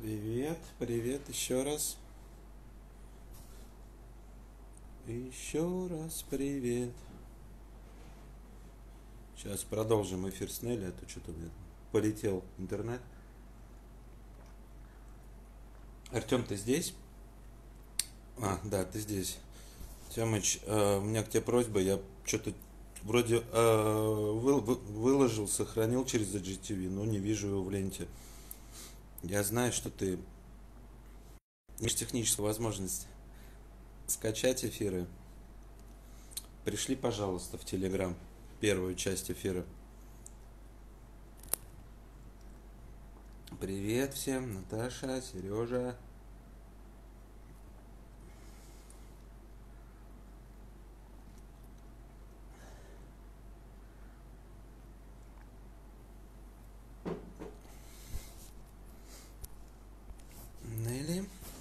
Привет, привет, еще раз. Еще раз привет. Сейчас продолжим эфир с Нелли, а то что-то у меня полетел интернет. Артем, ты здесь? Да, ты здесь. Тёмыч, у меня к тебе просьба, я что-то вроде выложил, сохранил через IGTV, но не вижу его в ленте. Я знаю, что ты имеешь техническую возможность скачать эфиры. Пришли, пожалуйста, в Телеграм первую часть эфира. Привет всем, Наташа, Сережа. Нелли.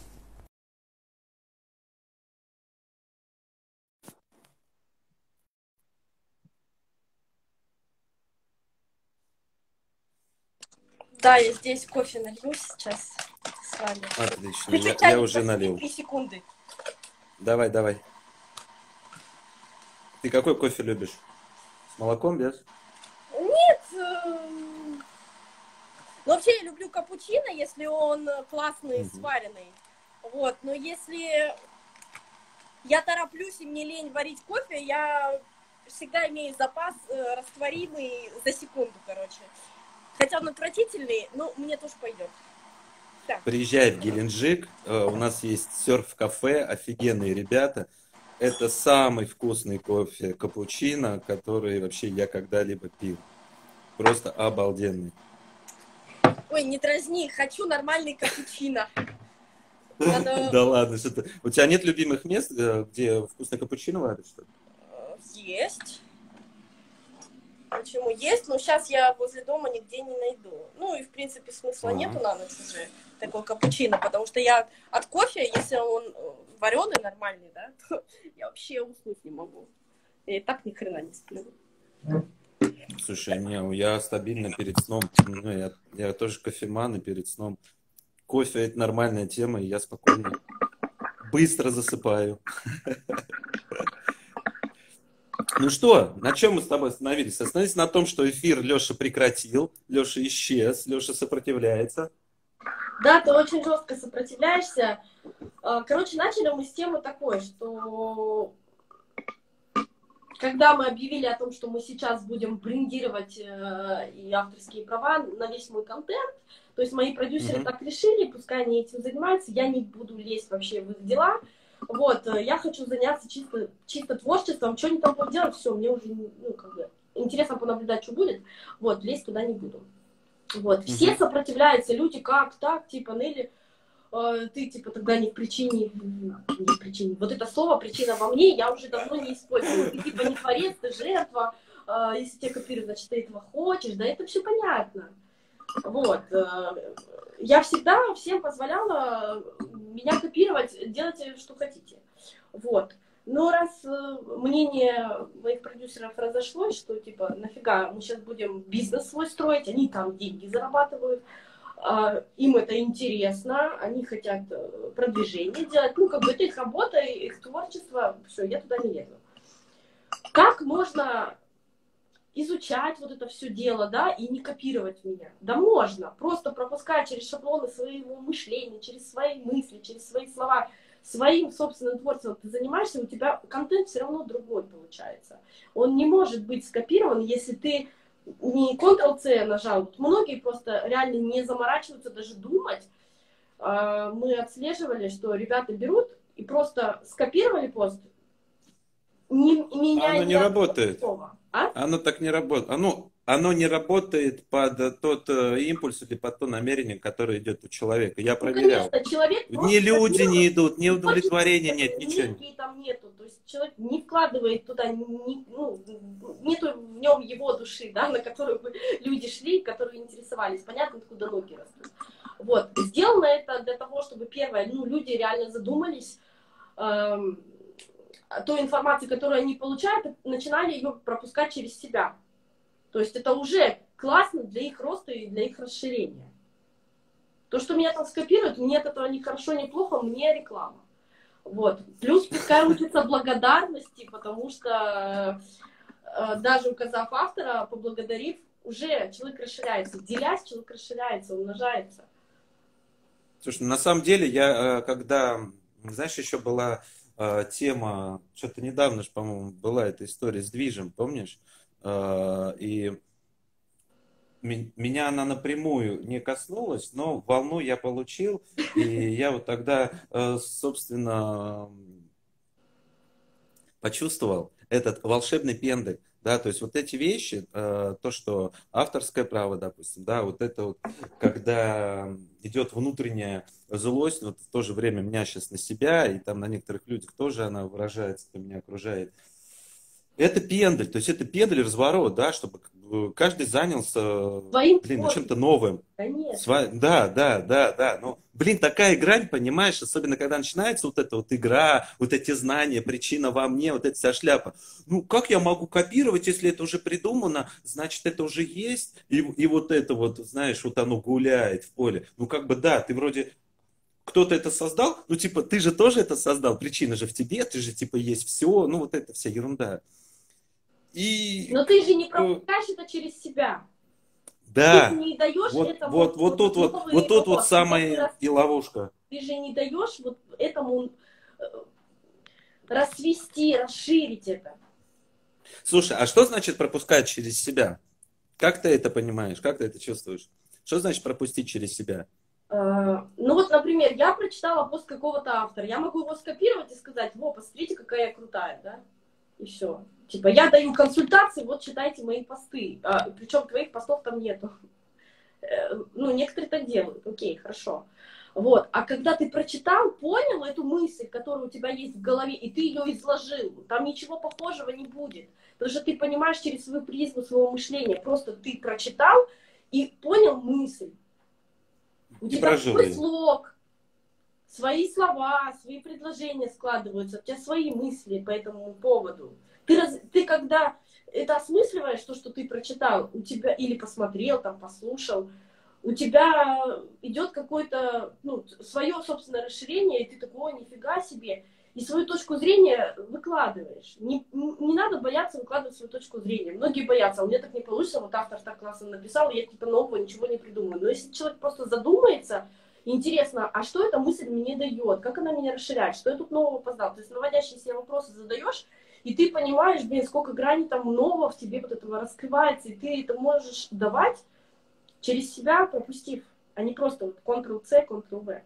Да, я здесь кофе налью сейчас с вами. Отлично, Включу я чайник, уже подожди налил. 3 секунды. Давай, давай. Ты какой кофе любишь? С молоком, без? Нет, ну вообще я люблю капучино, если он классный, Мгм. сваренный. Вот, но если я тороплюсь и мне лень варить кофе, я всегда имею запас растворимый за секунду, короче. Хотя он отвратительный, но мне тоже пойдет. Так. Приезжай в Геленджик, у нас есть серф-кафе, офигенные ребята. Это самый вкусный кофе капучино, который вообще я когда-либо пил. Просто обалденный. Ой, не дразни, хочу нормальный капучино. Надо... Да ладно, что ты. У тебя нет любимых мест, где вкусный капучино варят, что ли? Есть. Почему есть, но сейчас я возле дома нигде не найду. Ну и в принципе смысла Ага. нету на ночь уже такой капучино, потому что я от кофе, если он вареный нормальный, да, то я вообще уснуть не могу. Я и так ни хрена не сплю. Слушай, не, я стабильно перед сном, ну, я тоже кофеман, и перед сном кофе это нормальная тема, и я спокойно, быстро засыпаю. Ну что, на чем мы с тобой остановились? Остановились на том, что эфир Леша прекратил, Леша исчез, Леша сопротивляется. Да, ты очень жестко сопротивляешься. Короче, начали мы с темы такой, что когда мы объявили о том, что мы сейчас будем брендировать и авторские права на весь мой контент, то есть мои продюсеры Мгм. так решили, пускай они этим занимаются, я не буду лезть вообще в их дела. Вот, я хочу заняться чисто творчеством, что они там будут делать, все, мне уже, ну, как бы, интересно понаблюдать, что будет, вот, лезть туда не буду. Вот, все Мгм. сопротивляются, люди, как так, типа, Нелли, ты, типа, тогда не в причине, не в причине. Вот это слово «причина во мне» я уже давно не использую. Ты, типа, не творец, ты жертва. Если тебя копируют, значит, ты этого хочешь. Да, это все понятно. Вот. Я всегда всем позволяла меня копировать, делайте, что хотите. Вот. Но раз мнение моих продюсеров разошлось, что, типа, нафига мы сейчас будем бизнес свой строить, они там деньги зарабатывают, им это интересно, они хотят продвижение делать, ну, как бы это их работа, их творчество, все, я туда не лезу. Как можно изучать вот это все дело, да, и не копировать меня? Да можно, просто пропуская через шаблоны своего мышления, через свои мысли, через свои слова, своим собственным творчеством ты занимаешься, у тебя контент все равно другой получается. Он не может быть скопирован, если ты не Ctrl-C нажал. Вот многие просто реально не заморачиваются даже думать. Мы отслеживали, что ребята берут и просто скопировали пост, не А меняя оно ни не одного работает. слова. А? Оно так не работает. Оно не работает под тот импульс или под то намерение, которое идет у человека. Я Ну, проверял. конечно, человек Ни просто люди не скопирует, идут, ни не хочет, удовлетворения нет, ничего нет. энергии там нету, то есть человек не вкладывает туда, ну, нету в нем его души, да, на которую бы люди шли, которые интересовались, понятно, откуда ноги растут. Вот, сделано это для того, чтобы, первое, ну, люди реально задумались, той информации, которую они получают, начинали ее пропускать через себя. То есть это уже классно для их роста и для их расширения. То, что меня там скопируют, мне от этого ни хорошо, ни плохо, мне реклама. Вот. Плюс пускай учится благодарности, потому что даже указав автора, поблагодарив, уже человек расширяется. Делясь, человек расширяется, умножается. Слушай, на самом деле, я когда, знаешь, еще была тема, что-то недавно же, по-моему, была эта история с движем, помнишь? И меня она напрямую не коснулась, но волну я получил, и я вот тогда, собственно, почувствовал этот волшебный пендель, да, то есть вот эти вещи, то, что авторское право, допустим, да, вот это вот, когда идет внутренняя злость, вот в то же время меня сейчас на себя, и там на некоторых людях тоже она выражается, кто меня окружает, это пендель, то есть это пендель разворот, да, чтобы каждый занялся, Своим чем-то новым. Конечно. Да, да, да, да. Ну, такая грань, понимаешь, особенно когда начинается вот эта вот игра, вот эти знания, причина во мне, вот эта вся шляпа. Ну, как я могу копировать, если это уже придумано, значит, это уже есть, и вот это вот, знаешь, вот оно гуляет в поле. Ну, как бы, да, ты вроде кто-то это создал, ну, типа, ты же тоже это создал, причина же в тебе, ты же, типа, есть все, ну, вот это вся ерунда. И, Но ты же не пропускаешь это через себя. Ты да, не даешь вот, этому вот тут вот самая и ловушка. Ты же не даешь вот этому расцвести, расширить это. Слушай, а что значит пропускать через себя? Как ты это понимаешь? Как ты это чувствуешь? Что значит пропустить через себя? Ну вот, например, я прочитала пост какого-то автора. Я могу его скопировать и сказать: во, посмотрите, какая я крутая, да? И все. Типа, я даю консультации, вот читайте мои посты. Причем твоих постов там нету. Ну, некоторые так делают. Окей, хорошо. Вот. А когда ты прочитал, понял эту мысль, которая у тебя есть в голове, и ты ее изложил, там ничего похожего не будет. Потому что ты понимаешь через свою призму своего мышления. Просто ты прочитал и понял мысль. У И тебя прожил свой ее. слог, свои слова, свои предложения складываются, у тебя свои мысли по этому поводу. Ты когда это осмысливаешь, то, что ты прочитал, у тебя или посмотрел, там, послушал, у тебя идет какое-то, ну, свое собственное расширение, и ты такой: о, нифига себе, и свою точку зрения выкладываешь. Не надо бояться выкладывать свою точку зрения. Многие боятся: у меня так не получится, вот автор так классно написал, я типа нового ничего не придумаю. Но если человек просто задумается, интересно, а что эта мысль мне дает, как она меня расширяет, что я тут нового познал. То есть наводящие себе вопросы задаешь, и ты понимаешь, блин, сколько граней там нового в тебе вот этого раскрывается, и ты это можешь давать через себя, пропустив, а не просто вот Ctrl-C, Ctrl-V.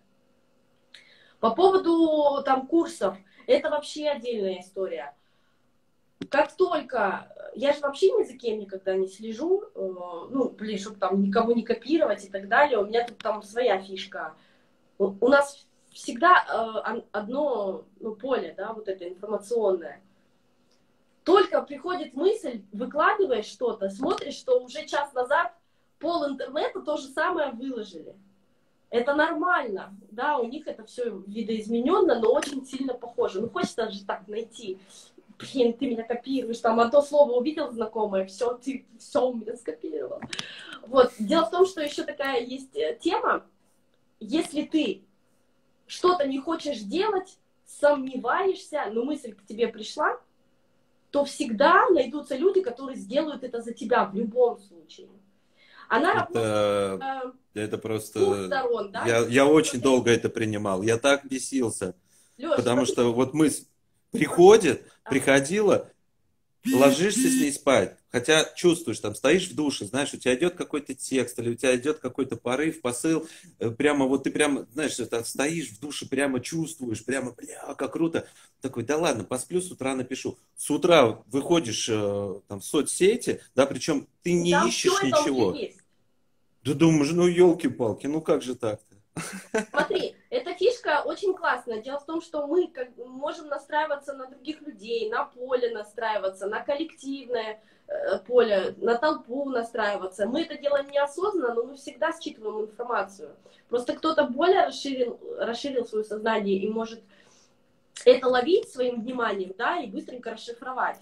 По поводу там курсов, это вообще отдельная история. Как только, я же вообще ни за кем никогда не слежу, ну, блин, чтобы там никого не копировать и так далее, у меня тут там своя фишка. У нас всегда одно, ну, поле, да, вот это информационное. Только приходит мысль, выкладываешь что-то, смотришь, что уже час назад пол интернета то же самое выложили. Это нормально, да, у них это все видоизмененно, но очень сильно похоже. Ну, хочется же так найти. Блин, ты меня копируешь, там, а то слово увидел знакомое, все, ты все у меня скопировал. Вот. Дело в том, что еще такая есть тема. Если ты что-то не хочешь делать, сомневаешься, но мысль к тебе пришла, то всегда найдутся люди, которые сделают это за тебя в любом случае. Она работает Это с просто... двух сторон, да? Я очень долго это принимал. Я так бесился. Лёш, Потому смотри, что вот мысль ага. приходила, ложишься с ней спать. Хотя чувствуешь, там стоишь в душе, знаешь, у тебя идет какой-то текст, или у тебя идет какой-то порыв, посыл, прямо вот ты прямо, знаешь, так стоишь в душе, прямо чувствуешь, прямо, бля, как круто. Такой: да ладно, посплю, с утра напишу. С утра выходишь там в соцсети, да, причем ты И не там все ищешь это уже ничего. есть. Да думаешь, ну елки-палки, ну как же так-то? Смотри, эта фишка очень классная. Дело в том, что мы можем настраиваться на других людей, на поле настраиваться, на коллективное поле, на толпу настраиваться. Мы это делаем неосознанно, но мы всегда считываем информацию. Просто кто-то более расширил свое сознание и может это ловить своим вниманием, да, и быстренько расшифровать.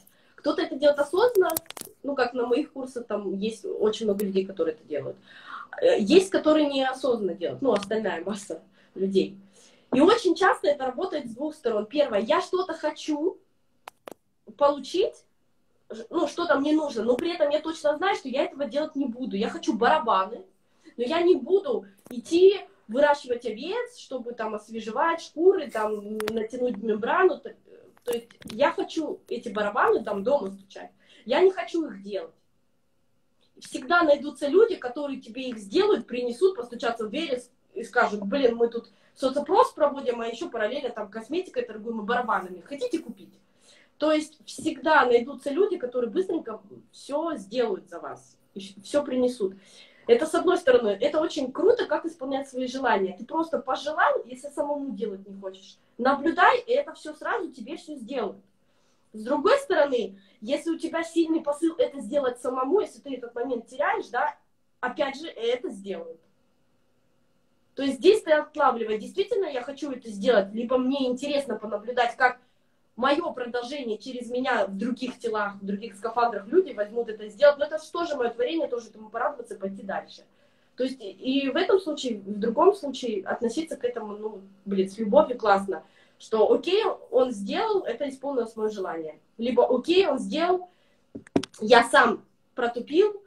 Кто-то это делает осознанно, ну, как на моих курсах, там есть очень много людей, которые это делают. Есть, которые неосознанно делают, ну, остальная масса людей. И очень часто это работает с двух сторон. Первое, я что-то хочу получить, ну, что-то мне нужно, но при этом я точно знаю, что я этого делать не буду. Я хочу барабаны, но я не буду идти выращивать овец, чтобы там освежевать шкуры, там натянуть мембрану. То есть я хочу эти барабаны там дома стучать. Я не хочу их делать. Всегда найдутся люди, которые тебе их сделают, принесут, постучатся в дверь и скажут, блин, мы тут соцопрос проводим, а еще параллельно там косметикой торгуем и барабанами. Хотите купить? То есть всегда найдутся люди, которые быстренько все сделают за вас, все принесут. Это с одной стороны, это очень круто, как исполнять свои желания. Ты просто пожелал, если самому делать не хочешь. Наблюдай, и это все сразу тебе все сделают. С другой стороны, если у тебя сильный посыл это сделать самому, если ты этот момент теряешь, да, опять же, это сделают. То есть здесь ты отлавливай, действительно я хочу это сделать, либо мне интересно понаблюдать, как мое продолжение через меня в других телах, в других скафандрах люди возьмут это сделать. Но это же тоже мое творение, тоже этому порадоваться и пойти дальше. То есть и в этом случае, в другом случае относиться к этому, ну, блин, с любовью классно. Что окей, он сделал, это исполнилось мое желание. Либо окей, он сделал, я сам протупил,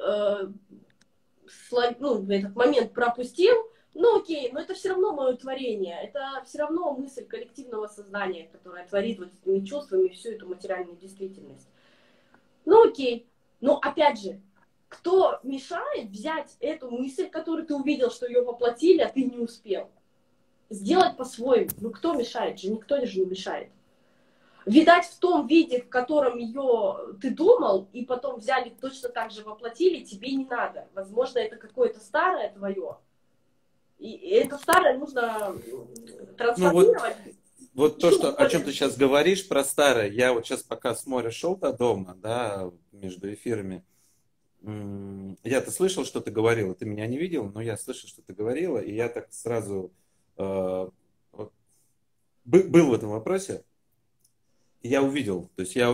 ну, этот момент пропустил, ну окей, но это все равно мое творение, это все равно мысль коллективного сознания, которая творит вот этими чувствами всю эту материальную действительность. Ну окей, но опять же, кто мешает взять эту мысль, которую ты увидел, что ее воплотили, а ты не успел, сделать по-своему? Ну кто мешает же? Никто же не мешает. Видать, в том виде, в котором ее ты думал, и потом взяли точно так же воплотили, тебе не надо. Возможно, это какое-то старое твое. И это старое нужно трансформировать. Ну вот то, что, о чем ты сейчас говоришь про старое, я вот сейчас пока с моря шел до дома, да, между эфирами, я-то слышал, что ты говорила, ты меня не видел, но я слышал, что ты говорила, и я так сразу был в этом вопросе, и я увидел,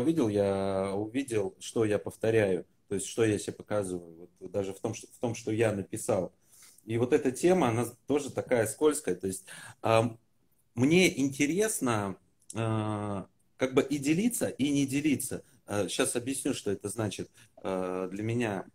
что я повторяю, то есть что я себе показываю, вот, даже в том, что я написал. И вот эта тема, она тоже такая скользкая. То есть мне интересно как бы и делиться, и не делиться. Сейчас объясню, что это значит для меня.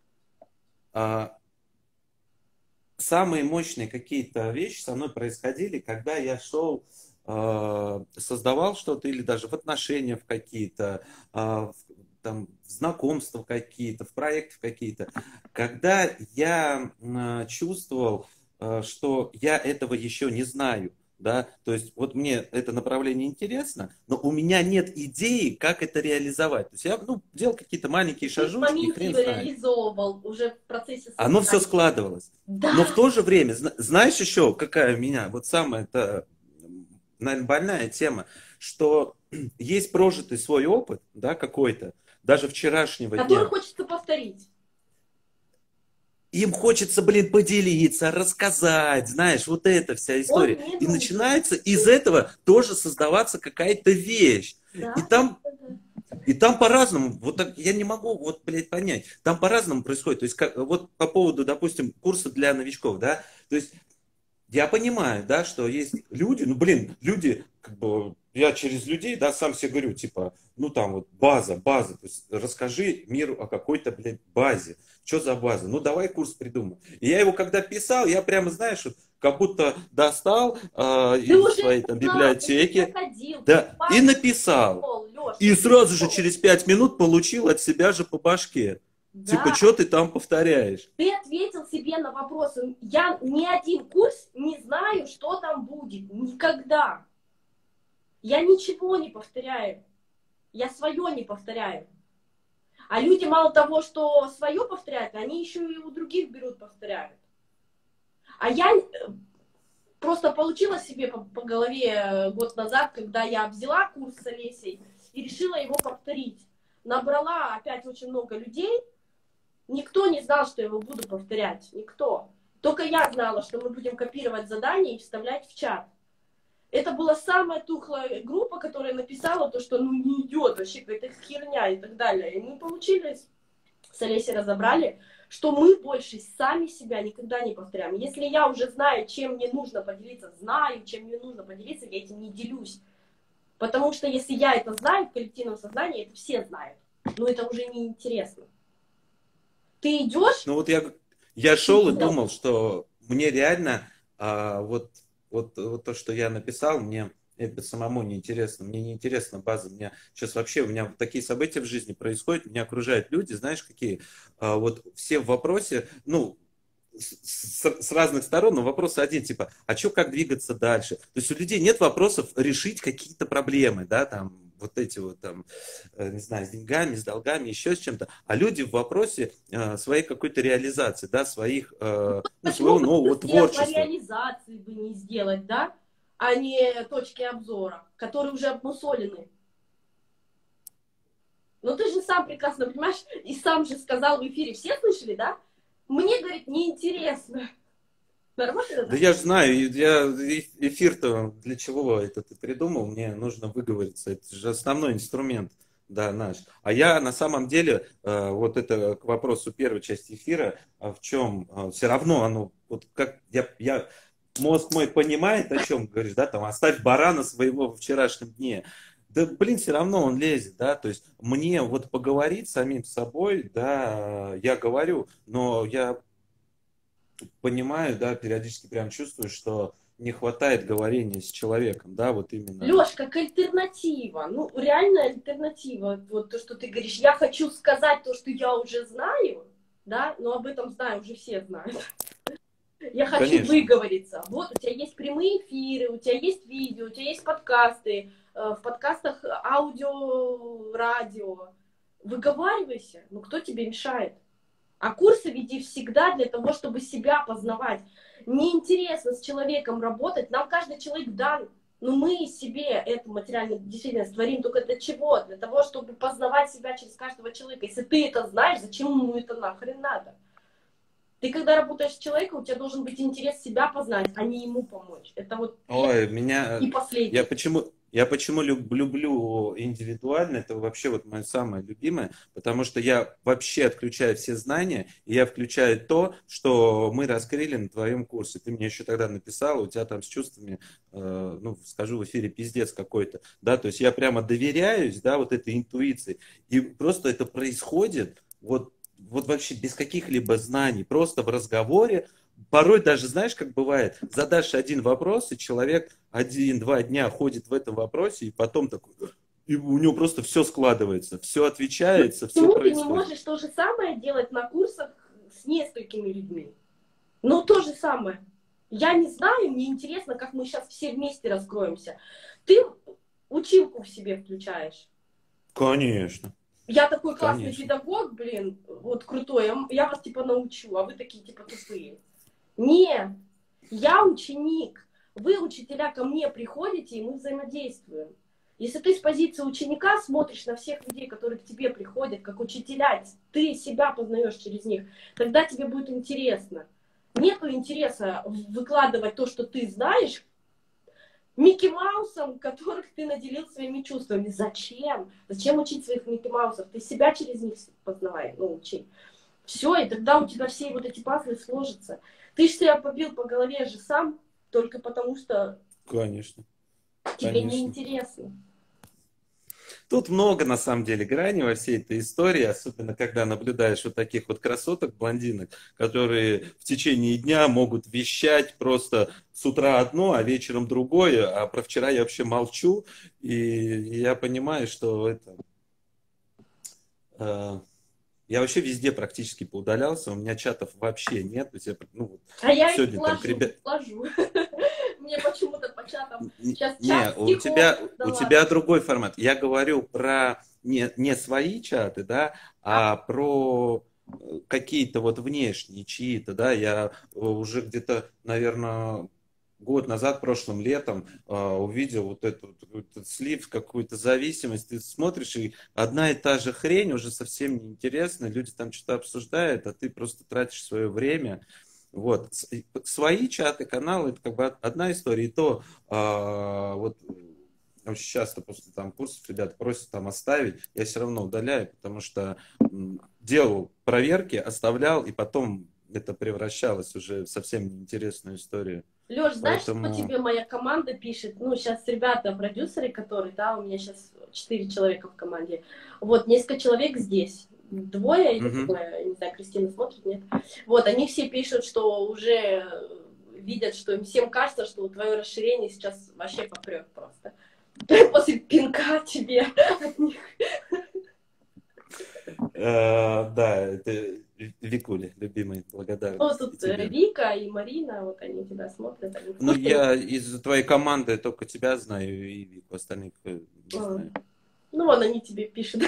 Самые мощные какие-то вещи со мной происходили, когда я шел, создавал что-то, или даже в отношениях какие-то, там, в знакомства какие-то, в проектах какие-то, когда я чувствовал, что я этого еще не знаю, да, то есть вот мне это направление интересно, но у меня нет идеи, как это реализовать. То есть я, делал какие-то маленькие шажочки, и хрен знает. Реализовывал уже в процессе создания. Оно все складывалось. Да. Но в то же время, знаешь еще, какая у меня, вот самая-то, наверное, больная тема, что есть прожитый свой опыт, да, какой-то, даже вчерашнего дня. Который хочется повторить. Им хочется, поделиться, рассказать, знаешь, вот эта вся история. И начинается из этого тоже создаваться какая-то вещь. Да? И там по-разному, вот так, я не могу, понять, там по-разному происходит. То есть, вот по поводу, допустим, курса для новичков, да, то есть, я понимаю, да, что есть люди, люди, как бы, я через людей, да, сам себе говорю, типа, база, то есть, расскажи миру о какой-то, базе. Что за база? Давай курс придумай. И я его когда писал, я прямо, знаешь, как будто достал из своей там библиотеки, да, и написал. И сразу же через 5 минут получил от себя же по башке. Да. Типа, что ты там повторяешь? Ты ответил себе на вопросы. Я ни один курс не знаю, что там будет. Никогда. Я ничего не повторяю. Я свое не повторяю. А люди мало того, что свое повторяют, они еще и у других берут, повторяют. А я просто получила себе по голове год назад, когда я взяла курс с Олесей и решила его повторить. Набрала опять очень много людей. Никто не знал, что я его буду повторять. Никто. Только я знала, что мы будем копировать задания и вставлять в чат. Это была самая тухлая группа, которая написала то, что ну не идет вообще, какая-то херня и так далее. И мы получили, с Олесей разобрали, что мы больше сами себя никогда не повторяем. Если я уже знаю, чем мне нужно поделиться, знаю, чем мне нужно поделиться, я этим не делюсь. Потому что если я это знаю в коллективном сознании, это все знают. Но это уже не интересно. Ты идешь... Ну вот я шел и думал, что мне реально вот то, что я написал, мне это самому неинтересно. Мне неинтересна база. У меня вот такие события в жизни происходят, меня окружают люди, знаешь, какие вот все в вопросе, ну, с разных сторон, но вопрос один, типа, а что, как двигаться дальше? То есть у людей нет вопросов решить какие-то проблемы, да, там, вот эти вот там, не знаю, с деньгами, с долгами, еще с чем-то, а люди в вопросе своей какой-то реализации, да, ну, Почему своего бы нового это сделать по творчества. реализации бы не сделать, да? А не точки обзора, которые уже обмусолены. Но ты же сам прекрасно понимаешь, и сам же сказал в эфире, все слышали, да? Мне, говорит, неинтересно. Нормально, Да да? я же знаю, эфир-то для чего это ты придумал, мне нужно выговориться, это же основной инструмент, да, наш. А я на самом деле, вот это к вопросу первой части эфира, в чем все равно оно, вот как мозг мой понимает, о чем говоришь, да, там, оставь барана своего во вчерашнем дне. Да, блин, все равно он лезет, да, то есть мне вот поговорить с самим собой, да, я говорю, но я понимаю, да, периодически прям чувствую, что не хватает говорения с человеком, да, вот именно. Леш, как альтернатива, ну, реальная альтернатива, вот то, что ты говоришь, я хочу сказать то, что я уже знаю, да, но об этом знаю, уже все знают. Я хочу Конечно, выговориться. Вот, у тебя есть прямые эфиры, у тебя есть видео, у тебя есть подкасты, в подкастах аудио, радио. Выговаривайся, ну кто тебе мешает? А курсы веди всегда для того, чтобы себя познавать. Неинтересно с человеком работать, нам каждый человек дан. Но мы себе эту материальную действительность творим только для чего? Для того, чтобы познавать себя через каждого человека. Если ты это знаешь, зачем ему это нахрен надо? Ты когда работаешь с человеком, у тебя должен быть интерес себя познать, а не ему помочь. Это вот ой, и последнее. я почему люблю индивидуально, это вообще вот мое самое любимое, потому что я вообще отключаю все знания, и я включаю то, что мы раскрыли на твоем курсе. Ты мне еще тогда написал, у тебя там с чувствами, ну, скажу в эфире, пиздец какой-то, да, то есть я прямо доверяюсь, да, вот этой интуиции, и просто это происходит, вот вообще без каких-либо знаний, просто в разговоре. Порой даже, знаешь, как бывает, задашь один вопрос, и человек 1-2 дня ходит в этом вопросе, и потом такой, и у него просто все складывается, все отвечается, все Почему ты не происходит. можешь то же самое делать на курсах с несколькими людьми? Ну, то же самое. Я не знаю, мне интересно, как мы сейчас все вместе раскроемся. Ты училку в себе включаешь. Конечно, Я такой классный конечно. педагог, блин, вот крутой, я вас типа научу, а вы такие типа тупые. Нет, я ученик. Вы, учителя, ко мне приходите, и мы взаимодействуем. Если ты с позиции ученика смотришь на всех людей, которые к тебе приходят, как учителя, ты себя познаешь через них, тогда тебе будет интересно. Нету интереса выкладывать то, что ты знаешь, Микки Маусом, которых ты наделил своими чувствами. Зачем? Зачем учить своих Микки Маусов? Ты себя через них познавай, ну, учи. Все, и тогда у тебя все вот эти пазлы сложатся. Ты же себя побил по голове же сам, только потому что Конечно, тебе конечно. неинтересно. Тут много, на самом деле, граней во всей этой истории, особенно когда наблюдаешь вот таких вот красоток, блондинок, которые в течение дня могут вещать просто с утра одно, а вечером другое, а про вчера я вообще молчу, и я понимаю, что э, я вообще везде практически поудалялся, у меня чатов вообще нет, то есть я, ну, вот, А я их сегодня там к ложу, ребят... ложу. Мне почему-то по чатам сейчас Не, чат стихов, да у ладно. тебя другой формат. Я говорю про не свои чаты, да, А, а про какие-то вот внешние чьи-то, да. Я уже где-то, наверное, год назад, прошлым летом, увидел вот этот слив, какую-то зависимость. Ты смотришь, и одна и та же хрень уже совсем неинтересна. Люди там что-то обсуждают, а ты просто тратишь свое время. Вот. Свои чаты, каналы, это как бы одна история. И то вот очень часто после там курсов ребята просят там оставить, я все равно удаляю, потому что делал проверки, оставлял, и потом это превращалось уже в совсем неинтересную историю. Леш, знаешь, что Поэтому... тебе моя команда пишет? Ну, сейчас ребята, продюсеры, которые, да, у меня сейчас 4 человека в команде. Вот, несколько человек здесь. Двое, или Мгм. трое, не знаю, Кристина смотрит, нет. Вот, они все пишут, что уже видят, что им всем кажется, что твое расширение сейчас вообще попрет просто. После пинка тебе от них. Да, это Викуля, любимый, Ну, благодарность и тут тебе. Вика и Марина, вот они тебя смотрят, они в Ну, курсе. я из твоей команды только тебя знаю, и Вику, остальных не знаю. Ну, вон они тебе пишут.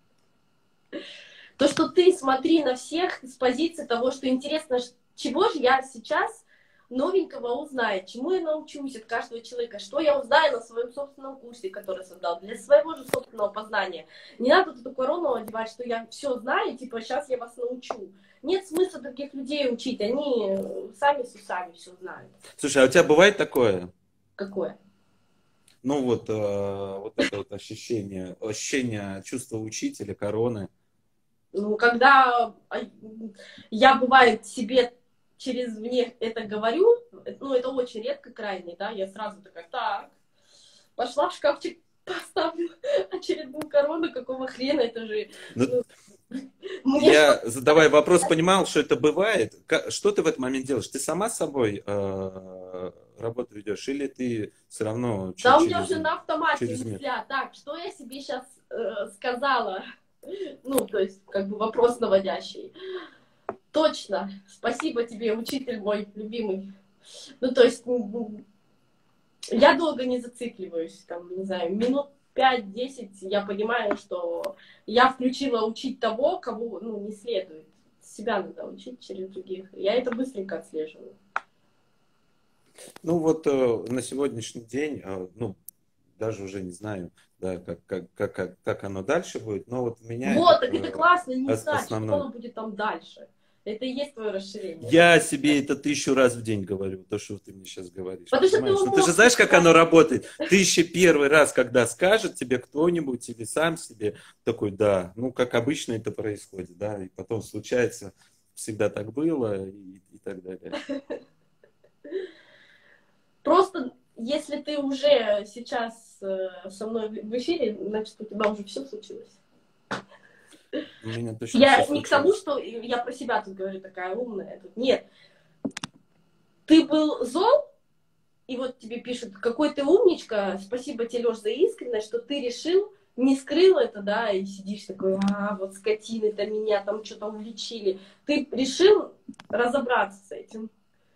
То, что ты смотри на всех с позиции того, что интересно, чего же я сейчас новенького узнаю, чему я научусь от каждого человека, что я узнаю на своем собственном курсе, который создал, для своего же собственного познания. Не надо тут эту корону одевать, что я все знаю, типа, сейчас я вас научу. Нет смысла других людей учить, они сами с усами все знают. Слушай, а у тебя бывает такое? Какое? Ну, вот это вот ощущение чувства учителя, короны. Ну, когда я, бывает, себе через мне это говорю, ну, это очень редко крайне, да, я сразу такая, так, пошла в шкафчик, поставлю очередную корону, какого хрена, это же, Ну, ну, мне я, что-то... задавая вопрос, понимал, что это бывает. Что ты в этот момент делаешь? Ты сама с собой работу ведешь, или ты все равно Да, у меня уже на автомате через мир? мысля, так, что я себе сейчас сказала, ну, то есть, как бы вопрос наводящий. Точно, спасибо тебе, учитель мой любимый. Ну, то есть, я долго не зацикливаюсь, там, не знаю, минут 5-10 я понимаю, что я включила учить того, кого, ну, не следует. Себя надо учить через других. Я это быстренько отслеживаю. Ну вот на сегодняшний день, ну, даже уже не знаю, да, как оно дальше будет, но вот у меня Вот, этот так это классно не знать, что основной. оно будет там дальше. Это и есть твое расширение. Я себе это 1000 раз в день говорю, то, что ты мне сейчас говоришь, Потому что ты понимаешь? Ну, ты же мозг знаешь, как да. оно работает? 1001 раз, когда скажет тебе кто-нибудь или сам себе, такой, да, ну, как обычно это происходит, да, и потом случается, всегда так было и так далее. Просто если ты уже сейчас со мной в эфире, значит, у тебя уже все случилось. У меня точно все Я не к тому, случилось. что я про себя тут говорю, такая умная. Тут нет. Ты был зол, и вот тебе пишут, какой ты умничка, спасибо тебе, Лёш, за искренность, что ты решил, не скрыл это, да, и сидишь такой, вот скотины-то меня там что-то уличили. Ты решил разобраться с этим.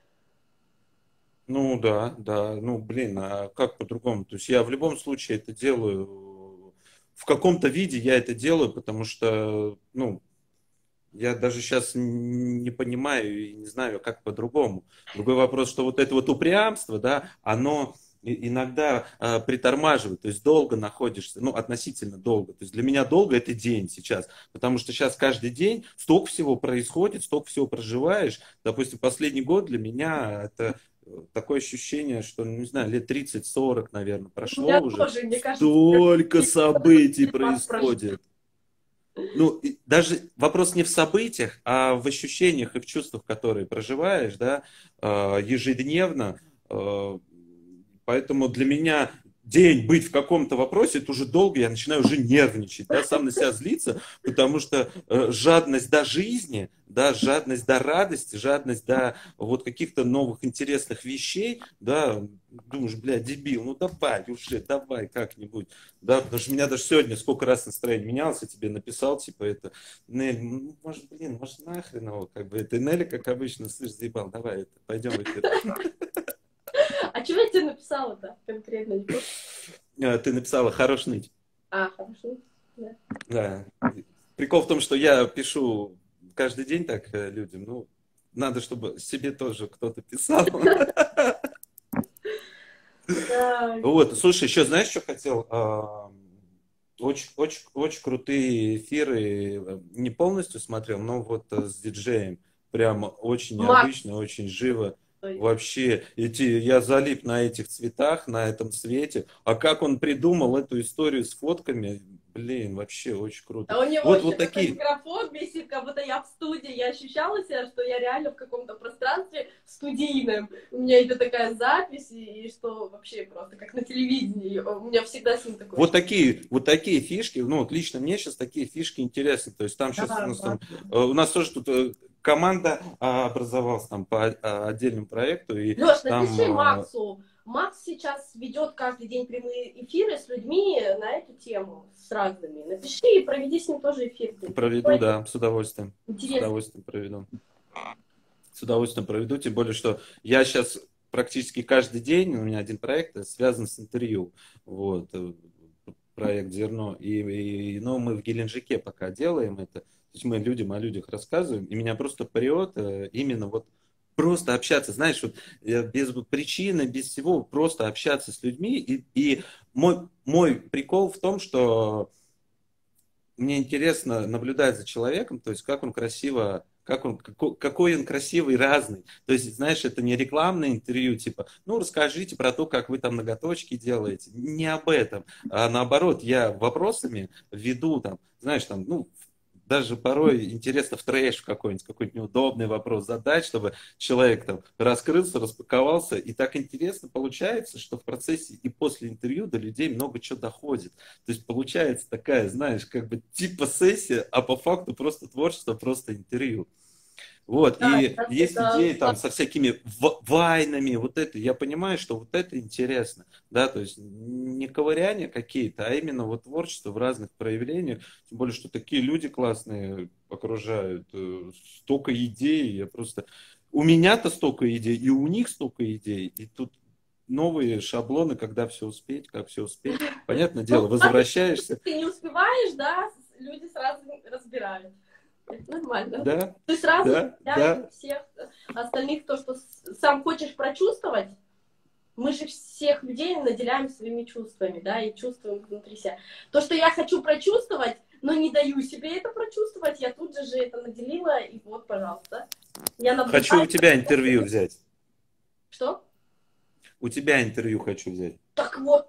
Ну да, да, ну блин, а как по-другому? То есть я в любом случае это делаю, в каком-то виде я это делаю, потому что, ну, я даже сейчас не понимаю и не знаю, как по-другому. Другой вопрос, что вот это вот упрямство, да, оно иногда притормаживает, то есть долго находишься, ну, относительно долго. То есть для меня долго это день сейчас, потому что сейчас каждый день столько всего происходит, столько всего проживаешь. Допустим, последний год для меня это такое ощущение, что, ну, не знаю, лет 30-40, наверное, У прошло меня уже. тоже, мне кажется, Столько событий вас прожил. происходит. Ну, даже вопрос не в событиях, а в ощущениях и в чувствах, которые проживаешь, да, ежедневно. Э, Поэтому для меня день быть в каком-то вопросе, это уже долго, я начинаю уже нервничать, да, сам на себя злиться, потому что жадность до жизни, да, жадность до радости, жадность до вот каких-то новых интересных вещей, да, думаешь, блядь, дебил, ну давай уже, давай как-нибудь, да, потому что у меня даже сегодня сколько раз настроение менялось, я тебе написал, типа, это, Нель, ну, может, блин, может, нахрен его, как бы, это Нелли, как обычно, слышь, заебал, давай, это, пойдем в эфир. А чего я тебе написала-то конкретно? Ты написала «хорош ныть». Хорошо. Да. Да. Прикол в том, что я пишу каждый день так людям, ну, надо, чтобы себе тоже кто-то писал. Да. Вот, слушай, еще знаешь, что хотел? Очень крутые эфиры, не полностью смотрел, но вот с диджеем. прям очень Макс, необычно, очень живо. то есть. Вообще, я залип на этих цветах, на этом цвете. А как он придумал эту историю с фотками, блин, вообще очень круто. А у него Вот, еще вот такой такие. микрофон висит, как будто я в студии. Я ощущала себя, что я реально в каком-то пространстве студийном. У меня идет такая запись, и что вообще просто как на телевидении. У меня всегда с ним такое ощущение. Вот такие фишки, ну, вот лично мне сейчас такие фишки интересны. То есть там сейчас у Да, нас там, классно. у нас тоже тут команда образовалась там по отдельному проекту, и Леш, напиши там Максу. Макс сейчас ведет каждый день прямые эфиры с людьми на эту тему, с разными. Напиши и проведи с ним тоже эфир. проведу, да, с удовольствием. С Интересно. удовольствием проведу. С удовольствием проведу, тем более, что я сейчас практически каждый день, у меня один проект связан с интервью. Вот, проект «Зерно». Но мы в Геленджике пока делаем это. То есть мы людям о людях рассказываем, и меня просто прет именно вот просто общаться, знаешь, вот без причины, без всего, просто общаться с людьми. И мой прикол в том, что мне интересно наблюдать за человеком, то есть как он красиво, какой он красивый, разный. То есть, знаешь, это не рекламное интервью, типа, ну, расскажите про то, как вы там ноготочки делаете. Не об этом, а наоборот, я вопросами веду там, знаешь, там, ну, даже порой интересно в трэш какой-нибудь неудобный вопрос задать, чтобы человек там раскрылся, распаковался. И так интересно получается, что в процессе и после интервью до людей много чего доходит. То есть получается такая, знаешь, как бы типа сессия, а по факту просто творчество, просто интервью. Вот, Да, и сейчас есть это идеи там со всякими вайнами, вот это, я понимаю, что вот это интересно, да, то есть не ковыряния какие-то, а именно вот творчество в разных проявлениях, тем более, что такие люди классные окружают, столько идей, я просто, у меня-то столько идей, и у них столько идей, и тут новые шаблоны, когда все успеть, как все успеть, понятное ну, дело, смотри, возвращаешься, ты не успеваешь, да, люди сразу разбирают. Это нормально. да, Ты сразу да, разделяешь да, всех остальных то, что сам хочешь прочувствовать. Мы же всех людей наделяем своими чувствами, да, и чувствуем внутри себя. То, что я хочу прочувствовать, но не даю себе это прочувствовать, я тут же это наделила, и вот, пожалуйста. Я хочу у наблюдаю. тебя интервью взять. Что? У тебя интервью хочу взять. Так вот.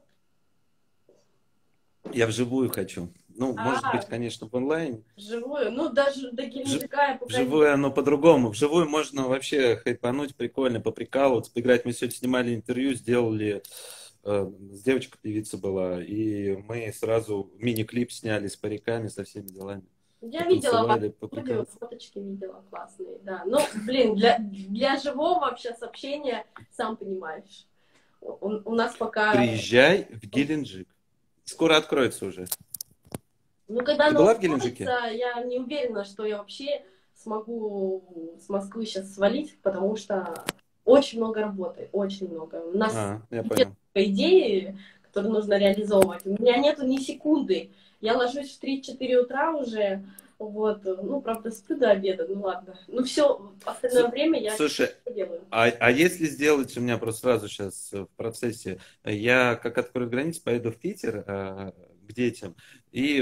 Я вживую хочу. Ну, может быть, А, конечно, в онлайне. вживую. Ну, даже до Вж- Геленджика я пока не... Вживую оно по-другому. Вживую можно вообще хайпануть, прикольно, поприкалываться, поиграть. Мы сегодня снимали интервью, сделали, с девочкой певица была, и мы сразу мини-клип сняли с париками, со всеми делами. Я видела вас Потанцевали, в студию, поприкалываться. фоточки видела классные, да. Ну, блин, для живого вообще сообщения, сам понимаешь, у нас пока... Приезжай в Геленджик. Скоро откроется уже. Ну, когда Ты оно была в Геленджике? откроется, я не уверена, что я вообще смогу с Москвы сейчас свалить, потому что очень много работы, очень много. У нас Я несколько понял. идей, которые нужно реализовывать. У меня нету ни секунды. Я ложусь в 3-4 утра уже, вот, ну, правда, сплю до обеда, ну ладно. Ну, все, остальное время я Слушай, делаю. а если сделать, у меня просто сразу сейчас в процессе, я как открою границы, поеду в Питер к детям, и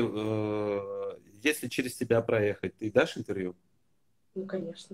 если через тебя проехать, ты дашь интервью? Ну, конечно.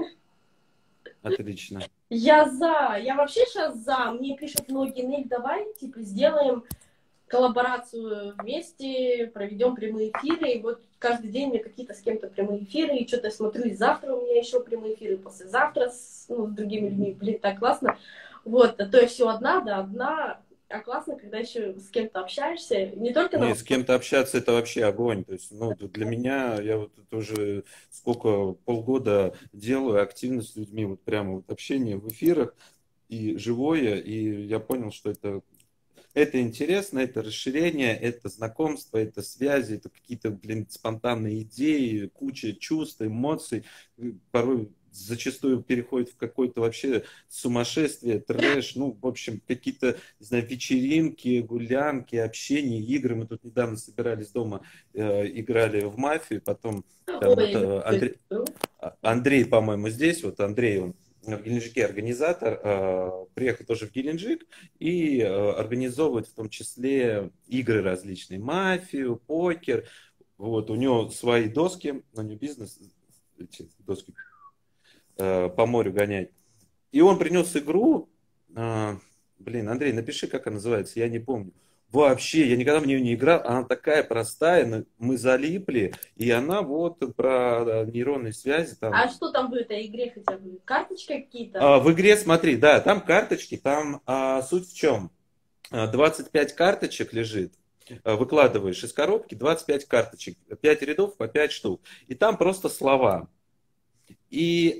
Отлично. Я за. Я вообще сейчас за. Мне пишут многие, Нель, давай, типа, сделаем коллаборацию вместе, проведем прямые эфиры. И вот каждый день мне какие-то с кем-то прямые эфиры. И что-то я смотрю, и завтра у меня еще прямые эфиры, послезавтра с другими людьми. Блин, так классно. Вот, а то я все одна, да, одна. А классно, когда еще с кем-то общаешься. Не только на... Не, с кем-то общаться это вообще огонь. То есть, ну, для меня, я вот это уже сколько, полгода делаю активно с людьми, вот прямо вот общение в эфирах и живое, и я понял, что это интересно, это расширение, это знакомство, это связи, это какие-то, блин, спонтанные идеи, куча чувств, эмоций. Порой зачастую переходит в какое-то вообще сумасшествие, трэш, ну, в общем, какие-то, не знаю, вечеринки, гулянки, общение, игры. Мы тут недавно собирались дома, играли в мафию, потом там Ой, вот я люблю эту игру. Андрей, по-моему, здесь, вот Андрей, он в Геленджике организатор, приехал тоже в Геленджик и организовывает в том числе игры различные, мафию, покер. Вот, у него свои доски, у него бизнес, эти доски по морю гонять. И он принес игру, блин, Андрей, напиши, как она называется, я не помню. Вообще, я никогда в нее не играл, она такая простая, мы залипли, и она вот про нейронные связи там. А что там в этой игре хотя бы? Карточки какие-то? В игре, смотри, да, там карточки, там суть в чем? 25 карточек лежит, выкладываешь из коробки 25 карточек, 5 рядов по 5 штук, и там просто слова. И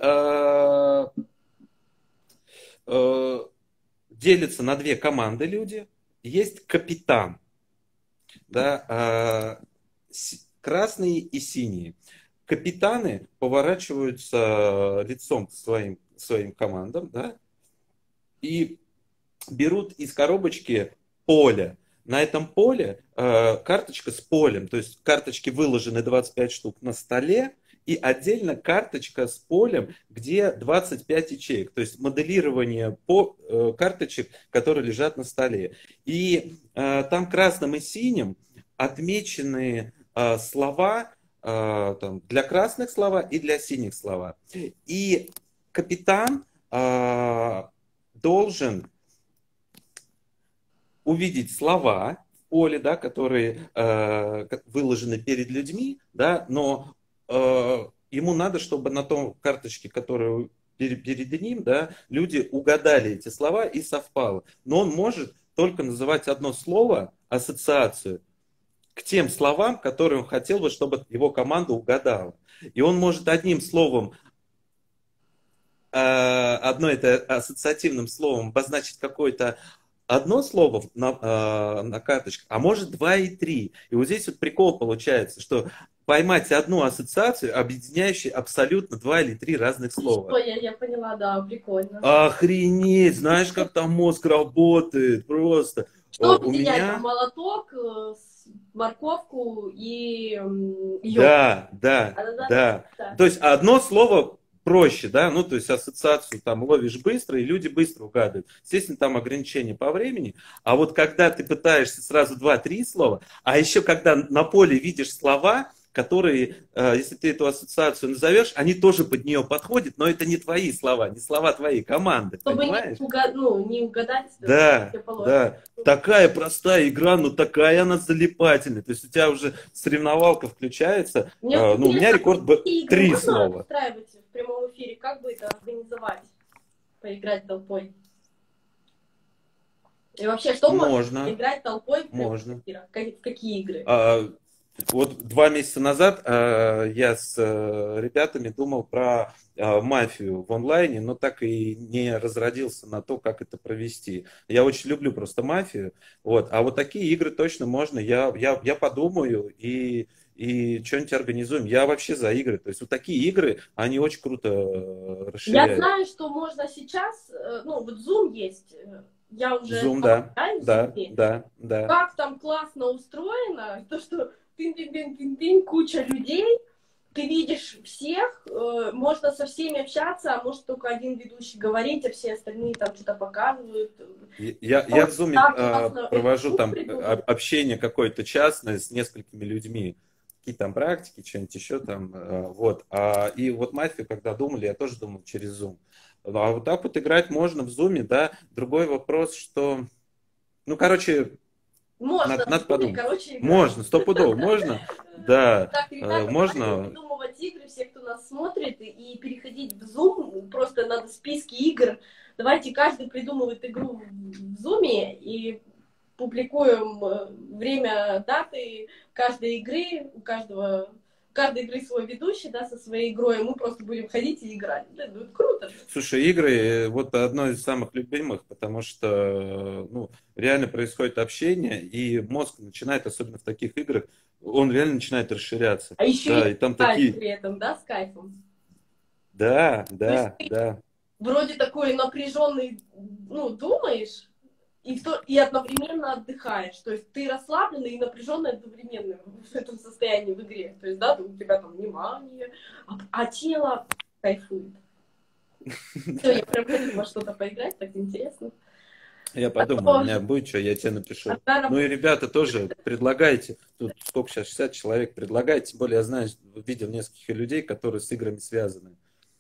делятся на две команды люди. Есть капитан, да, красные и синие. Капитаны поворачиваются лицом к своим командам, да, и берут из коробочки поле. На этом поле карточка с полем, то есть карточки выложены 25 штук на столе, и отдельно карточка с полем, где 25 ячеек, то есть моделирование карточек, которые лежат на столе. И там красным и синим отмечены слова, там, для красных слова и для синих слова. И капитан должен увидеть слова в поле, да, которые выложены перед людьми, да, но ему надо, чтобы на том карточке, которая перед ним, да, люди угадали эти слова и совпало. Но он может только называть одно слово, ассоциацию, к тем словам, которые он хотел бы, чтобы его команда угадала. И он может одним словом, одно это ассоциативным словом обозначить какое-то одно слово на карточке, а может два и три. И вот здесь вот прикол получается, что поймать одну ассоциацию, объединяющую абсолютно два или три разных слова. Я поняла, да, прикольно. Охренеть, знаешь, как там мозг работает, просто. Что У объединяет меня... там молоток, морковку и йог? Да, да, да. То есть одно слово проще, да, ну, то есть ассоциацию там ловишь быстро, и люди быстро угадывают. Естественно, там ограничения по времени, а вот когда ты пытаешься сразу 2-3 слова, а еще когда на поле видишь слова, которые, если ты эту ассоциацию назовешь, они тоже под нее подходят, но это не твои слова, не слова твоей команды, чтобы понимаешь? не угадать. Да, да. Такая простая игра, но такая она залипательная. То есть у тебя уже соревновалка включается. У меня рекорд 3 слова. Устраивать в прямом эфире, как бы это организовать, поиграть толпой? И вообще, что можно играть толпой в прямом эфире? Какие игры? Вот 2 месяца назад я с ребятами думал про мафию в онлайне, но так и не разродился на то, как это провести. Я очень люблю просто мафию, вот. А вот такие игры точно можно. Я подумаю и что-нибудь организуем. Я вообще за игры. То есть вот такие игры, они очень круто расширяют. Я знаю, что можно сейчас, ну вот Zoom есть. Я уже Zoom, да. Как там классно устроено, то, что куча людей, ты видишь всех, можно со всеми общаться, а может только один ведущий говорить, а все остальные там что-то показывают. Я в Zoom провожу там общение какое-то частное с несколькими людьми. Какие там практики, что-нибудь еще там. Вот. И вот мафию, когда думали, я тоже думал через Zoom. А вот так вот играть можно в Zoom, да. Другой вопрос, что... Ну, короче... Можно, надо подумать. короче, можно, стопудово, можно, да, так, ребята, можно. Придумывать игры, все, кто нас смотрит, и переходить в Zoom, просто надо списки игр. Давайте каждый придумывает игру в Zoom и публикуем время, даты каждой игры, у каждой игры свой ведущий, да, со своей игрой, и мы просто будем ходить и играть. Ну, это круто. Слушай, игры вот одно из самых любимых, потому что ну, реально происходит общение, и мозг начинает, особенно в таких играх, он реально начинает расширяться. А еще да, и там такие... при этом, да, с кайфом. Да. Вроде такой напряженный, ну, думаешь, и одновременно отдыхаешь. То есть ты расслабленный и напряженный одновременно в этом состоянии в игре. То есть, да, у тебя там внимание, а тело кайфует. Все, я прям хочу во что-то поиграть, так интересно. Я подумаю, у меня будет что, я тебе напишу. Ну и ребята тоже предлагайте, тут сколько сейчас, 60 человек, предлагайте, тем более я знаю, видел нескольких людей, которые с играми связаны.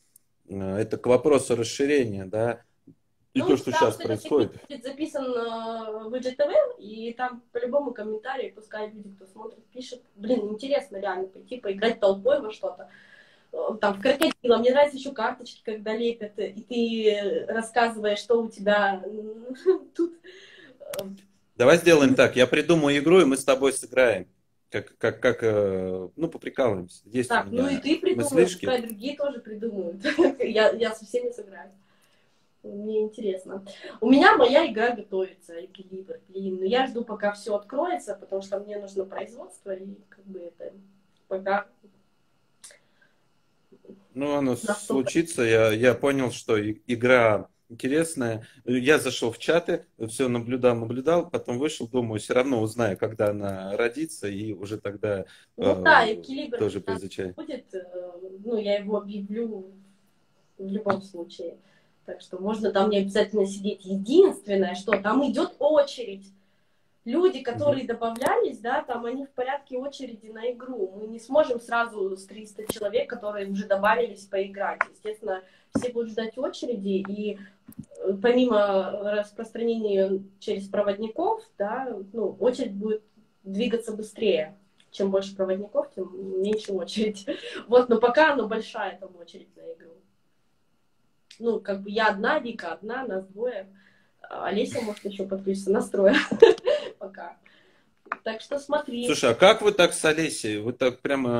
Это к вопросу расширения, да, и Ну, то, что потому сейчас что этот сегмент происходит. будет записан в IGTV, и там по-любому комментарии, пускай люди, кто смотрит, пишет. Блин, интересно реально пойти поиграть толпой во что-то. Там, в крокодила. Мне нравятся еще карточки, когда лепят, и ты рассказываешь, что у тебя тут. Давай сделаем так, я придумаю игру, и мы с тобой сыграем. Ну, поприкалываемся. Есть у Так, ну и меня ты придумай, мыслишки. пускай другие тоже придумают. Я со всеми сыграю. Мне интересно. У меня моя игра готовится, эквилибр. Блин, но я жду, пока все откроется, потому что мне нужно производство, и как бы это пока Ну, оно настолько. случится. Я понял, что игра интересная. Я зашел в чаты, все наблюдал, потом вышел, думаю, все равно узнаю, когда она родится, и уже тогда Ну да, эквилибр тоже 15 поизучаю. будет, ну, я его объявлю в любом случае. Так что можно там не обязательно сидеть. Единственное, что там идет очередь. Люди, Мгм. которые добавлялись, да, там они в порядке очереди на игру. Мы не сможем сразу с 300 человек, которые уже добавились, поиграть. Естественно, все будут ждать очереди, и помимо распространения через проводников, да, ну, очередь будет двигаться быстрее. Чем больше проводников, тем меньше очередь. Вот, но пока она большая, там очередь на игру. Ну, как бы я одна, Вика одна, нас двое. Олеся может еще подключиться, настроя пока. Так что смотри. Слушай, а как вы так с Олесей? Вы так прямо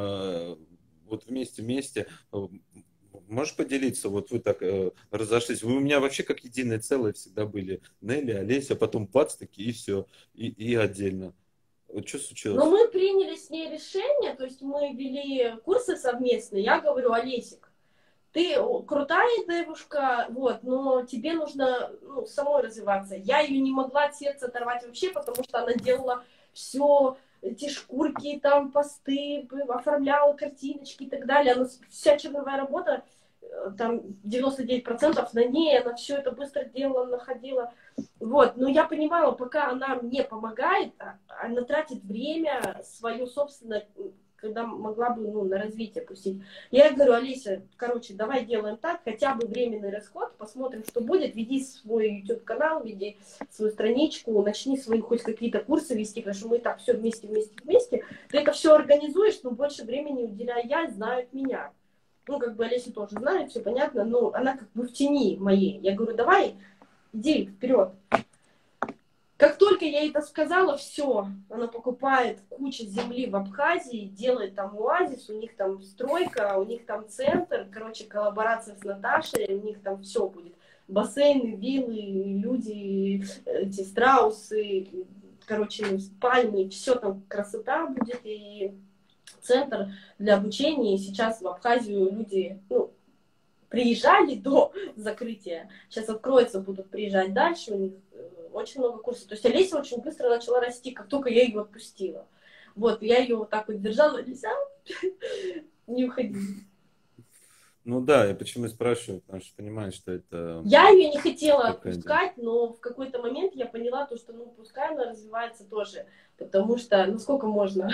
вот вместе? Можешь поделиться? Вот вы так разошлись. Вы у меня вообще как единое целое всегда были. Нелли, Олеся, потом бац, такие, и все. И отдельно. Вот что Но случилось? мы приняли с ней решение, то есть мы вели курсы совместные. Я говорю, Олесик, ты крутая девушка, вот, но тебе нужно, ну, самой развиваться. Я ее не могла от сердца оторвать вообще, потому что она делала все, эти шкурки, там, посты, оформляла картиночки и так далее. Она, вся черновая работа, там 99% на ней, она все это быстро делала, находила. Вот, но я понимала, пока она мне помогает, она тратит время свое собственное, когда могла бы, ну, на развитие пустить. Я ей говорю, Олеся, короче, давай делаем так, хотя бы временный расход, посмотрим, что будет, веди свой YouTube-канал, веди свою страничку, начни свои хоть какие-то курсы вести, потому что мы и так все вместе. Ты это все организуешь, но больше времени уделяй я, знают меня. Ну, как бы Олеся тоже знает, все понятно, но она как бы в тени моей. Я говорю, давай, иди вперед. Как только я ей это сказала, все, она покупает кучу земли в Абхазии, делает там оазис, у них там стройка, у них там центр, короче, коллаборация с Наташей, у них там все будет. Бассейны, виллы, люди, эти страусы, короче, пальмы, все там красота будет, и центр для обучения. И сейчас в Абхазию люди, ну, приезжали до закрытия, сейчас откроется, будут приезжать дальше, у них очень много курсов. То есть Олеся очень быстро начала расти, как только я ее отпустила. Вот, я ее вот так вот держала, нельзя, не уходи. Ну да, я почему и спрашиваю, потому что понимаю, что это Я ее не хотела такая, да. отпускать, но в какой-то момент я поняла то, что, ну, пускай она развивается тоже, потому что, ну, сколько можно.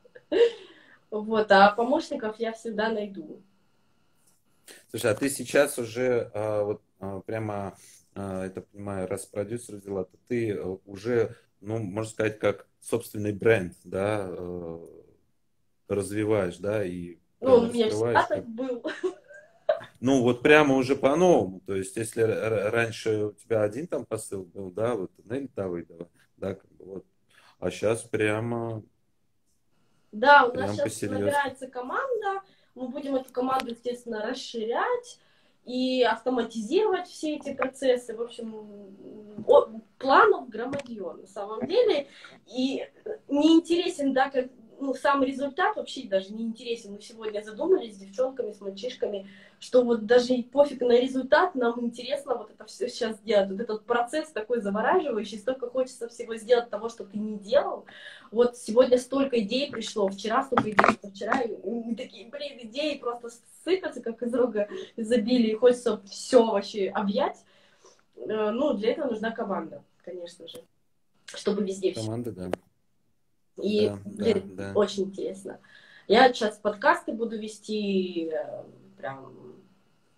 Вот, а помощников я всегда найду. Слушай, а ты сейчас уже прямо, это понимаю, раз продюсер взяла, то ты уже, ну, можно сказать, как собственный бренд, да, развиваешь, да, и Ну, прям он у меня всегда раскрываешь так как. был. Ну, вот прямо уже по-новому. То есть, если раньше у тебя один там посыл был, да, вот Нелли Давыдова, да, как бы вот. А сейчас Да, у нас прям сейчас по-серьезки. набирается команда, мы будем эту команду, естественно, расширять и автоматизировать все эти процессы. В общем, планов громадье на самом деле. И не интересен, да, как, ну, сам результат вообще даже не интересен. Мы сегодня задумались с девчонками, с мальчишками, что вот даже и пофиг на результат, нам интересно вот это все сейчас сделать. Вот этот процесс такой завораживающий, столько хочется всего сделать того, что ты не делал. Вот сегодня столько идей пришло, вчера столько идей, вчера, и мы такие, блин, идеи просто сыпятся, как из рога изобилия, и хочется все вообще объять. Ну, для этого нужна команда, конечно же, чтобы везде все. Команда, да. И, Да, блин, да. очень интересно. Я сейчас подкасты буду вести, прям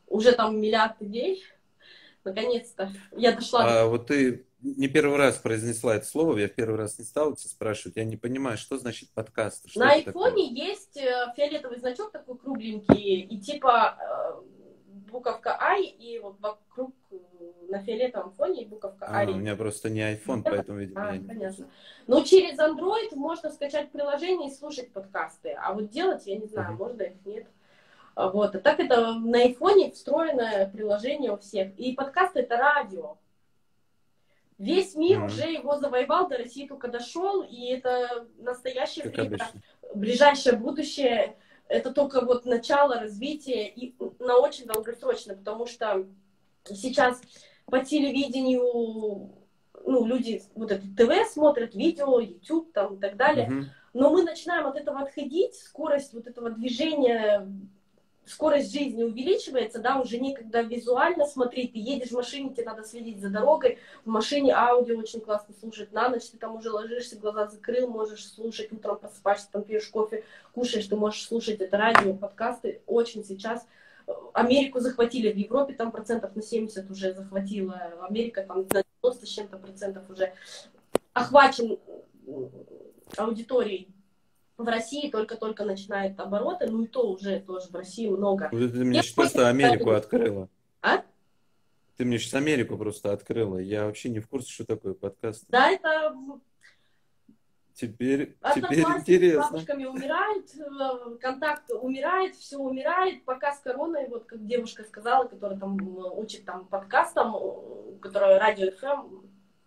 уже там миллиард идей. Наконец-то я дошла до... А вот ты не первый раз произнесла это слово, я в первый раз не стал тебя спрашивать, я не понимаю, что значит подкаст, что На это такое? айфоне есть фиолетовый значок такой кругленький, и типа буковка I, и вот вокруг на фиолетовом фоне буковка А, у I. меня просто не iPhone, поэтому, видимо, я не в курсе. Понятно. Но через Android можно скачать приложение и слушать подкасты, а вот делать, я не знаю, можно их, нет. Вот. А так это на айфоне встроенное приложение у всех. И подкаст это радио. Весь мир уже его завоевал, до России только дошел, и это настоящее Как время, обычно. ближайшее будущее, это только вот начало развития и на очень долгосрочно, потому что сейчас по телевидению, ну, люди вот это ТВ смотрят, видео, YouTube там и так далее, но мы начинаем от этого отходить, скорость вот этого движения, скорость жизни увеличивается, да, уже некогда визуально смотреть, ты едешь в машине, тебе надо следить за дорогой, в машине аудио очень классно слушать, на ночь ты там уже ложишься, глаза закрыл, можешь слушать, утром просыпаешься, там пьешь кофе, кушаешь, ты можешь слушать это радио, подкасты, очень сейчас Америку захватили, в Европе там процентов на 70 уже захватила, Америка там на 90 с чем-то процентов уже охвачен аудиторией. В России только-только начинает обороты, ну и то уже тоже в России много. Вот ты мне сейчас просто Америку открыла. А? Ты мне сейчас Америку просто открыла. Я вообще не в курсе, что такое подкаст. Да, это... Теперь интересно. С бабушками умирают, контакт умирает, все умирает, пока с короной, вот как девушка сказала, которая там учит там подкастам, которая радио ФМ,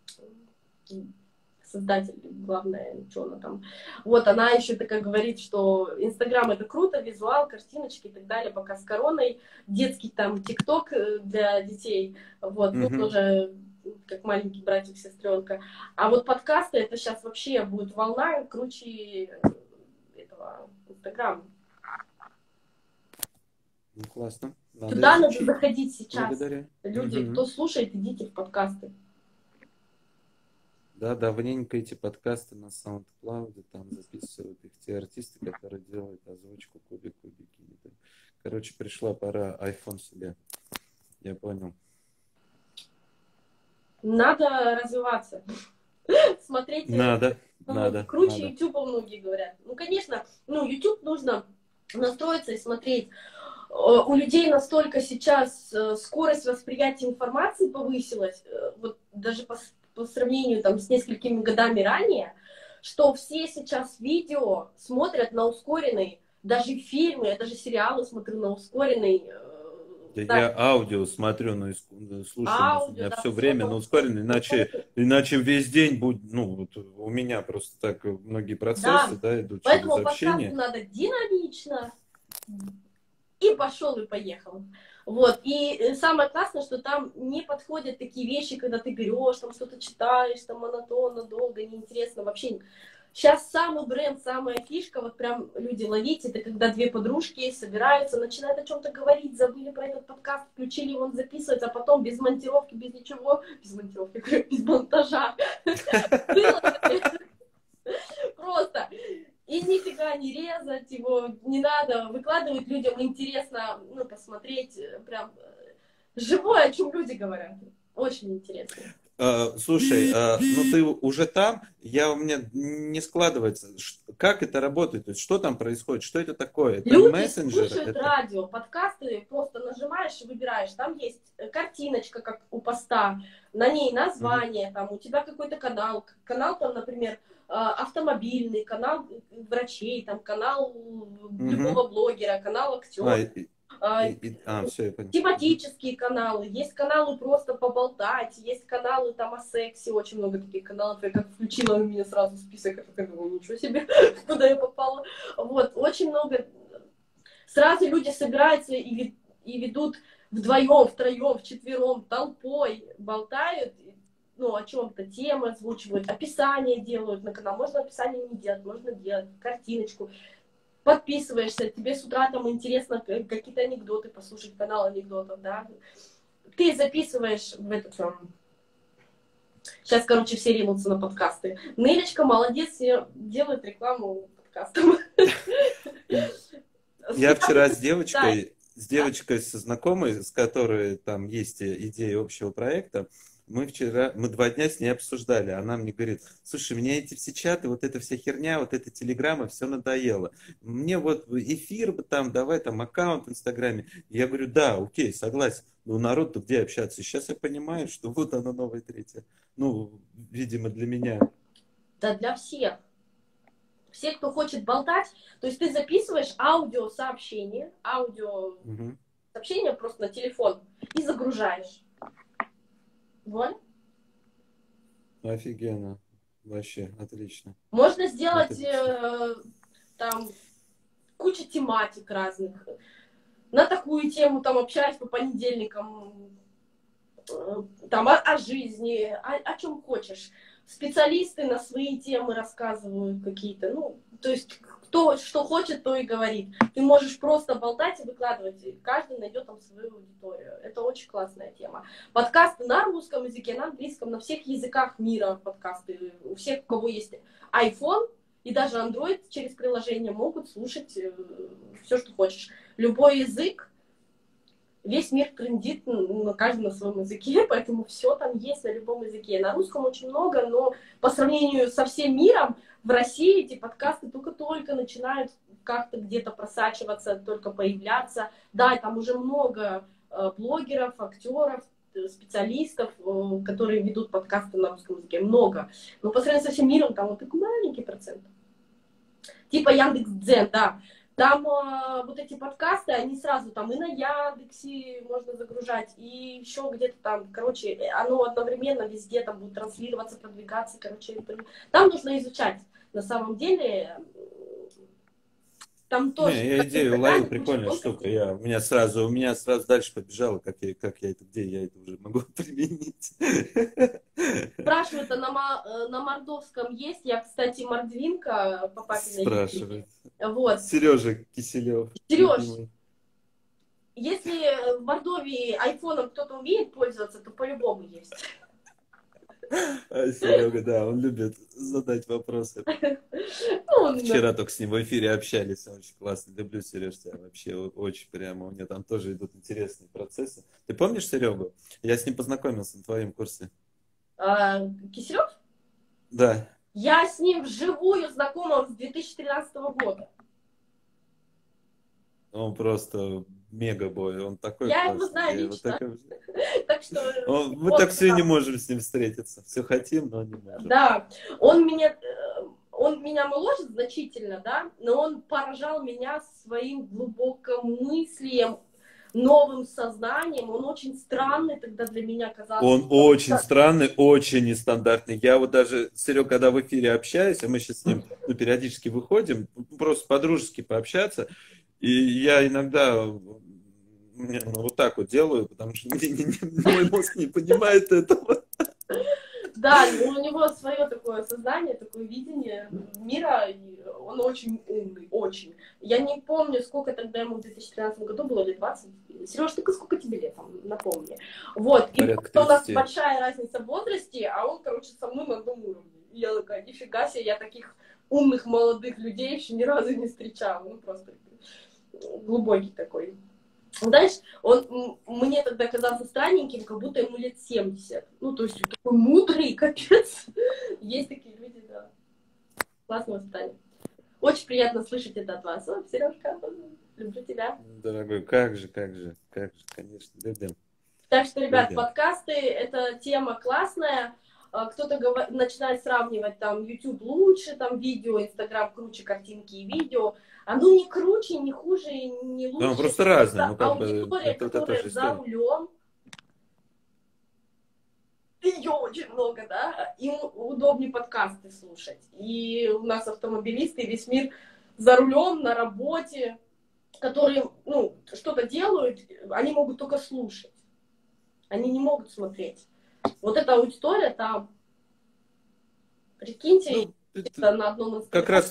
создатель, главное, что она там. Вот, она еще такая говорит, что Инстаграм это круто, визуал, картиночки и так далее, пока с короной. Детский там ТикТок для детей, вот, ну, тоже как маленький братик, сестренка. А вот подкасты, это сейчас вообще будет волна круче этого Инстаграма. Ну, классно. Туда надо заходить сейчас. Благодаря. Люди, кто слушает, идите в подкасты. Да, давненько эти подкасты на SoundCloud, там записывают их те артисты, которые делают озвучку кубики. Короче, пришла пора iPhone себе. Я понял. Надо развиваться. Смотреть. Надо. Круче YouTube, многие говорят. Ну, конечно, YouTube нужно настроиться и смотреть. У людей настолько сейчас скорость восприятия информации повысилась, вот даже по сравнению там, с несколькими годами ранее, что все сейчас видео смотрят на ускоренный, даже фильмы, я даже сериалы смотрю на ускоренный. Я аудио смотрю, слушаю аудио, все время на ускоренный, иначе весь день будет, ну, вот у меня просто так многие процессы, идут поэтому через общение. Поэтому надо динамично, и пошел, и поехал. Вот, и самое классное, что там не подходят такие вещи, когда ты берешь, там что-то читаешь, там монотонно, долго, неинтересно, вообще. Сейчас самый бренд, самая фишка, вот прям люди ловить, это когда две подружки собираются, начинают о чем-то говорить, забыли про этот подкаст, включили, он записывается, а потом без монтировки, без ничего, без монтажа, просто... И нифига не резать его, не надо, выкладывать людям интересно, ну, посмотреть, прям живое, о чем люди говорят. Очень интересно. Слушай, ну ты уже там, у меня не складывается, как это работает, то есть что там происходит, что это такое? Это люди мессенджеры? слушают радио, подкасты, просто нажимаешь и выбираешь, там есть картиночка, как у поста, на ней название, там у тебя какой-то канал там, например, автомобильный, канал врачей, там канал любого блогера, канал актера. Все, я понял. Тематические каналы, есть каналы просто поболтать, есть каналы там о сексе, очень много таких каналов, я как включила у меня сразу список, я такая думаю, ничего себе, куда я попала. Вот, очень много, сразу люди собираются и ведут вдвоем, втроем, вчетвером, толпой, болтают, ну, о чем-то, темы озвучивают, описание делают на канал, можно описание не делать, можно делать, картиночку. Подписываешься, тебе с утра там интересно какие-то анекдоты послушать, канал анекдотов, да. Ты записываешь в этот... Сейчас, короче, все ринутся на подкасты. Нелечка молодец, делает рекламу подкастам. Я вчера с девочкой с девочкой, со знакомой, с которой там есть идея общего проекта, мы 2 дня с ней обсуждали. Она мне говорит: слушай, мне эти все чаты, вот эта вся херня, вот эта телеграмма, все надоело. Мне вот эфир бы там, давай там аккаунт в Инстаграме. Я говорю: да, окей, согласен. Но народ-то где общаться? Сейчас я понимаю, что вот она новая третья. Ну, видимо, для меня. Да для всех. Все, кто хочет болтать, то есть ты записываешь аудиосообщение Угу. просто на телефон и загружаешь. Вот. Офигенно. Вообще, отлично. Можно сделать Отлично. там кучу тематик разных. На такую тему там общаюсь по понедельникам, там о жизни, о чем хочешь. Специалисты на свои темы рассказывают какие-то, ну, то есть кто что хочет, то и говорит. Ты можешь просто болтать и выкладывать, и каждый найдет там свою аудиторию. Это очень классная тема. Подкасты на русском языке, на английском, на всех языках мира подкасты. У всех, у кого есть iPhone и даже Android через приложение, могут слушать все, что хочешь. Любой язык. Весь мир трендит на каждом на своем языке, поэтому все там есть на любом языке. На русском очень много, но по сравнению со всем миром в России эти подкасты только-только начинают как-то где-то просачиваться, только появляться. Да, там уже много блогеров, актеров, специалистов, которые ведут подкасты на русском языке. Много. Но по сравнению со всем миром там вот такой маленький процент. Типа Яндекс.Дзен, да. Там вот эти подкасты, они сразу там и на Яндексе можно загружать, и еще где-то там, короче, оно одновременно везде там будет транслироваться, продвигаться, короче. Там нужно изучать. На самом деле, там тоже Не, я идею уловил, прикольная куча штука. тонкостей. У меня сразу дальше побежало, как я это, где я это уже могу применить. Спрашивают, а на мордовском есть? Я, кстати, мордвинка по папиной линии. Спрашивает. Вот. Сережа Киселев, Сереж, любимый. если в Мордовии айфоном кто-то умеет пользоваться, то по-любому есть. Серега, да, он любит задать вопросы. Ну, он Вчера только с ним в эфире общались, очень классно. Люблю, Сереж, тебя вообще очень прямо. У меня там тоже идут интересные процессы. Ты помнишь Серегу? Я с ним познакомился на твоем курсе. Киселев? Да. Я с ним вживую знакома с 2013 года. Он просто мега-бой, он такой Я его классный. знаю Я его лично. такой... Так что... Мы так все не можем с ним встретиться. Все хотим, но не можем. Да, он меня моложе значительно, да, но он поражал меня своим глубокомыслием, новым сознанием. Он очень странный тогда для меня казался. Он очень странный, очень нестандартный. Я вот даже, Серега, когда в эфире общаюсь, а мы сейчас с ним периодически выходим, просто по-дружески пообщаться, и я иногда вот так вот делаю, потому что мой мозг не понимает этого. Да, у него свое такое сознание, такое видение мира, и он очень умный, очень. Я не помню, сколько тогда ему в 2013 году было, лет 20. Сереж, ты сколько тебе лет, там, напомни. Вот, и Порядка у нас 30. большая разница в возрасте, а он, короче, со мной на одном уровне. И я такая, нифига себе, я таких умных молодых людей еще ни разу не встречала. Ну, просто глубокий такой. Знаешь, он мне тогда казался странненьким, как будто ему лет 70. Ну, то есть такой мудрый, капец. Есть такие люди, да. Классное воспитание. Очень приятно слышать это от вас. О, Сережка, люблю тебя. Дорогой, как же, конечно, любим. Так что, ребят, Любим. подкасты — это тема классная. Кто-то начинает сравнивать там YouTube лучше, там видео, Instagram круче, картинки и видео. Оно не круче, не хуже, не лучше. Ну, просто разное. Это аудитория, которая за рулем. Ее очень много, да, им удобнее подкасты слушать. И у нас автомобилисты, весь мир за рулем, на работе, которые, ну, что-то делают, они могут только слушать. Они не могут смотреть. Вот эта аудитория там, прикиньте, Ну, это на одном из... как раз тоже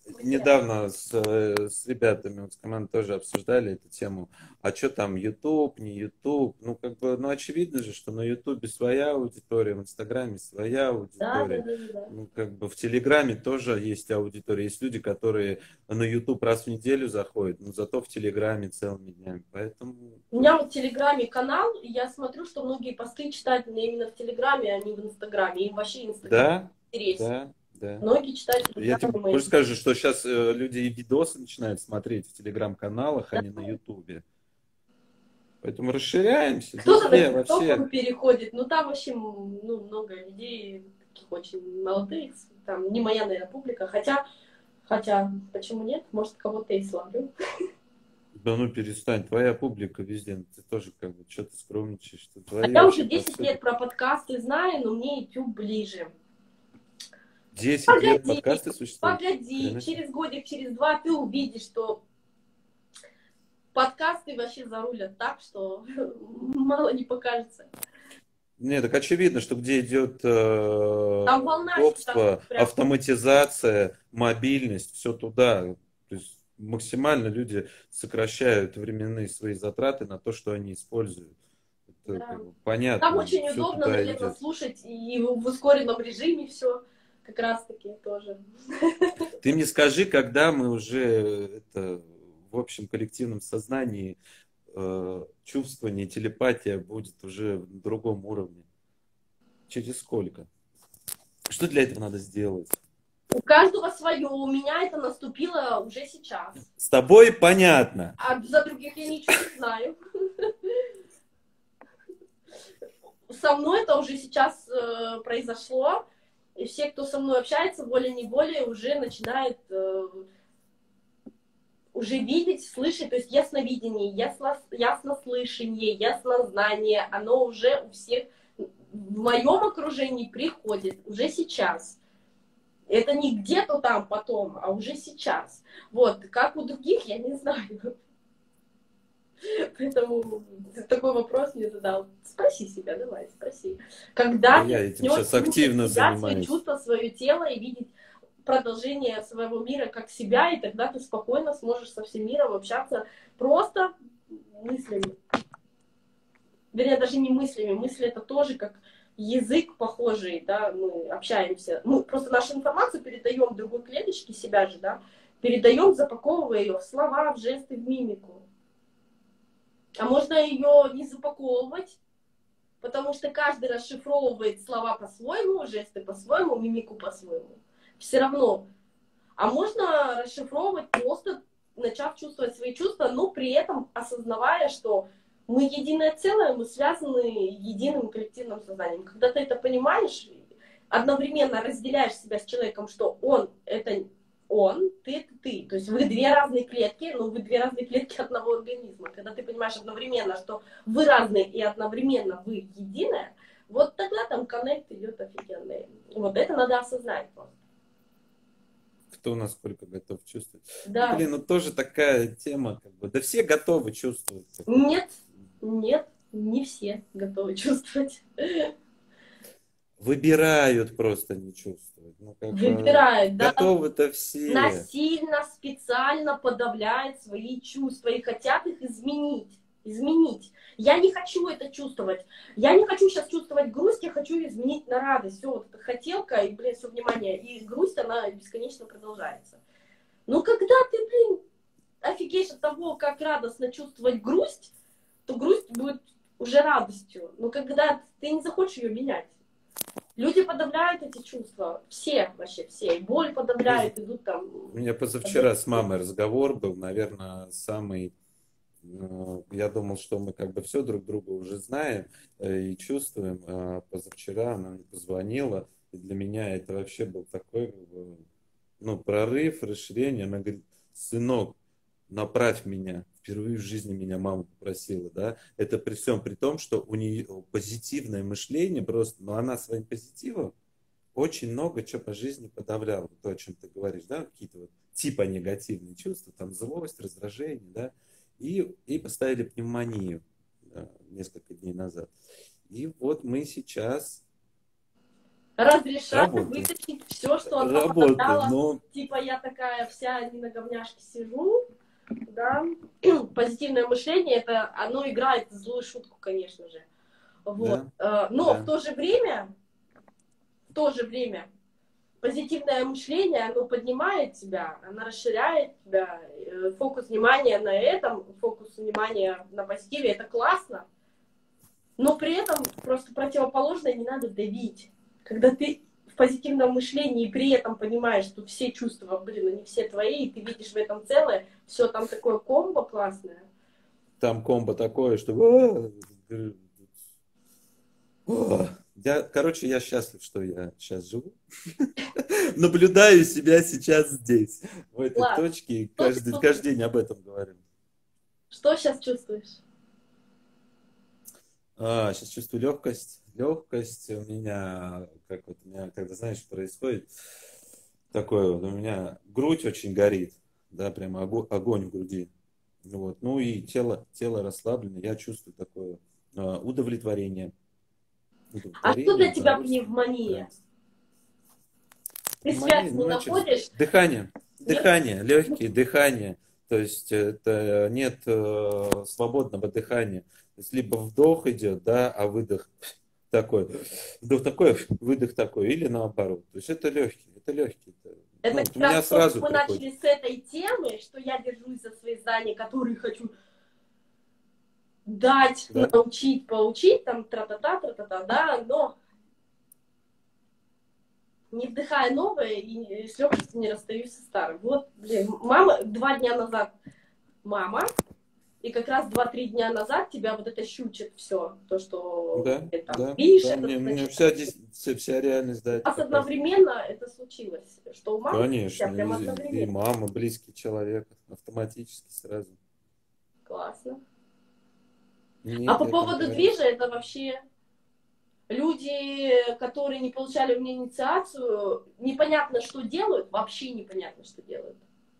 недавно с ребятами, вот с командой тоже обсуждали эту тему. А что там, YouTube, не YouTube? Ну, как бы, ну, очевидно же, что на YouTube своя аудитория, в Инстаграме своя Да, да, аудитория. да, да, да. Ну, как бы в Телеграме тоже есть аудитория. Есть люди, которые на YouTube раз в неделю заходят, но зато в Телеграме целыми днями. Поэтому У тут, меня вот в Телеграме канал, и я смотрю, что многие посты читают меня именно в Телеграме, а не в Инстаграме. Им вообще Инстаграм да, интересен. да, да. Многие читают Я тебе Телеграмы мои. больше скажу, что сейчас люди и видосы начинают смотреть в Телеграм-каналах, а Да. не на Ютубе. Поэтому расширяемся Кто-то на везде, во ТикТок всех. переходит, но там вообще ну, много людей таких очень молодых, там не моя, наверное, публика, хотя, почему нет, может, кого-то и славлю. Да ну перестань, твоя публика везде, ну, ты тоже как бы что-то скромничаешь, что А твои я уже вообще 10 повсюду. лет про подкасты знаю, но мне YouTube ближе. 10 лет Погоди, подкасты существуют? погоди, Хрена себе. через годик, через два ты увидишь, что подкасты вообще зарулят так, что мало не покажется. Не, так очевидно, что где идет Там волна сейчас удобство, прям. автоматизация, мобильность, все туда. То есть максимально люди сокращают временные свои затраты на то, что они используют. Это Да. как бы Там понятно, очень все удобно, туда наверное, идет. слушать и в ускоренном режиме все. Как раз таки тоже. Ты мне скажи, когда мы уже это, в общем коллективном сознании чувствование, телепатия будет уже на другом уровне. Через сколько? Что для этого надо сделать? У каждого свое. У меня это наступило уже сейчас. С тобой понятно. А за других я ничего не знаю. Со мной это уже сейчас произошло. И все, кто со мной общается, волей-неволей уже начинает уже видеть, слышать, то есть ясновидение, яснослышание, яснознание, оно уже у всех в моем окружении приходит уже сейчас. Это не где-то там потом, а уже сейчас. Вот, как у других, я не знаю. Поэтому ты такой вопрос мне задал. Спроси себя, давай, спроси. Да Когда ты я этим начнешь сейчас слушать активно себя, свои занимаюсь. чувства, свое тело и видеть продолжение своего мира как себя, и тогда ты спокойно сможешь со всем миром общаться просто мыслями. Вернее, даже не мыслями. Мысли это тоже как язык похожий, да, мы общаемся. Мы просто нашу информацию передаем в другой клеточке себя же, да, передаем, запаковывая ее в слова, в жесты, в мимику. А можно ее не запаковывать, потому что каждый расшифровывает слова по-своему, жесты по-своему, мимику по-своему. Все равно. А можно расшифровывать просто, начав чувствовать свои чувства, но при этом осознавая, что мы единое целое, мы связаны единым коллективным сознанием. Когда ты это понимаешь, одновременно разделяешь себя с человеком, что он это он, ты это ты. То есть вы две разные клетки, но вы две разные клетки одного организма. Когда ты понимаешь одновременно, что вы разные и одновременно вы единое, вот тогда там коннект идет офигенный. Вот это надо осознать просто. Кто насколько готов чувствовать. Ну, Да. блин, ну тоже такая тема, как бы. Да все готовы чувствовать. Нет, нет, не все готовы чувствовать. Выбирают просто не чувствовать. Ну, как бы Выбирают, да, готовы-то все. насильно, специально подавляют свои чувства и хотят их изменить. Изменить. Я не хочу это чувствовать. Я не хочу сейчас чувствовать грусть, я хочу изменить на радость. Все, вот эта хотелка, и, блин, все внимание. И грусть, она бесконечно продолжается. Но когда ты, блин, офигеешь от того, как радостно чувствовать грусть, то грусть будет уже радостью. Но когда ты не захочешь ее менять. Люди подавляют эти чувства. Все, вообще все. И боль подавляют, идут там. У меня позавчера с мамой разговор был, наверное, самый... Я думал, что мы как бы все друг друга уже знаем и чувствуем. А позавчера она мне позвонила, и для меня это вообще был такой, как бы, ну, прорыв, расширение. Она говорит: сынок, направь меня. Впервые в жизни меня мама попросила, да. Это при всем при том, что у нее позитивное мышление просто, но она своим позитивом очень много чего по жизни подавляла. То, о чем ты говоришь, да, какие-то вот типа негативные чувства, там злость, раздражение, да. И поставили пневмонию несколько дней назад. И вот мы сейчас разрешаю Работаю. вытащить все, что оно Работаю, попадало. но Типа я такая вся не на говняшке сижу, да. Позитивное мышление, это оно играет злую шутку, конечно же. Вот. да, Но да. в то же время позитивное мышление, оно поднимает тебя, оно расширяет тебя. Фокус внимания на этом, фокус внимания на позитиве, это классно. Но при этом просто противоположное не надо давить. Когда ты в позитивном мышлении и при этом понимаешь, что все чувства, блин, они все твои, и ты видишь в этом целое, все там такое комбо классное. Там комбо такое, что... Короче, я счастлив, что я сейчас живу. Наблюдаю себя сейчас здесь, в этой Ладно, точке, и что ты каждый чувствуешь? день об этом говорим. Что сейчас чувствуешь? Сейчас чувствую легкость. Легкость у меня, как вот у меня, когда, знаешь, происходит такое, вот у меня грудь очень горит, да, прямо огонь в груди. Вот. Ну и тело расслаблено, я чувствую такое удовлетворение. А что Удовлетворение, для тебя удовольствие. пневмония? Нравится. Ты связь Пневмония, не ну, через находишь? дыхание, Нет? дыхание, легкие, дыхание. То есть это нет свободного дыхания. То есть либо вдох идет, да, а выдох такой, вдох такой, выдох такой, или наоборот. То есть это легкие, это легкие. Ну, Это вот у как меня раз то, что сразу мы приходит. начали с этой темы, что я держусь за свои знания, которые хочу дать, Да? научить, поучить, там, тра-та-та, да, но не вдыхая новое и с легкостью не расстаюсь со старым. Вот, блин, мама 2 дня назад, мама, и как раз 2-3 дня назад тебя вот это щучит все, то, что Да, там да, да. пишет, Мне значит, вся реальность, да, у это вас показывает. одновременно это случилось, что у мамы, у тебя Конечно, прям и одновременно. мама, близкий человек, автоматически сразу. Классно. А Нет, по я там поводу говорил. движа, это вообще люди, которые не получали у меня инициацию, непонятно, что делают, вообще непонятно, что делают.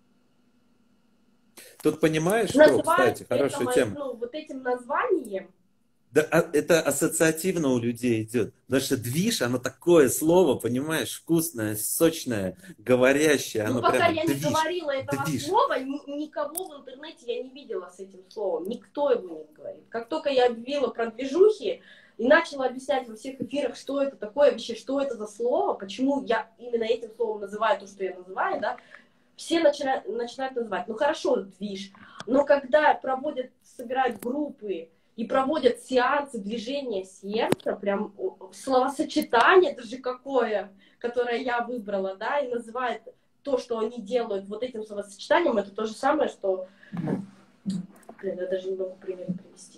Тут понимаешь, что, Называют кстати, это, хорошая тема. ну, вот этим названием. Да, это ассоциативно у людей идет. Потому что движ, оно такое слово, понимаешь, вкусное, сочное, говорящее, Ну, оно пока прямо я не движ, говорила этого движ. слова, никого в интернете я не видела с этим словом. Никто его не говорит. Как только я объявила про движухи и начала объяснять во всех эфирах, что это такое вообще, что это за слово, почему я именно этим словом называю то, что я называю, да, все начинают называть. Ну, хорошо, движ. Но когда проводят, собирают группы и проводят сеансы движения сердца, прям словосочетание, это же какое, которое я выбрала, да, и называют то, что они делают вот этим словосочетанием, это то же самое, что... Блин, я даже не могу пример привести.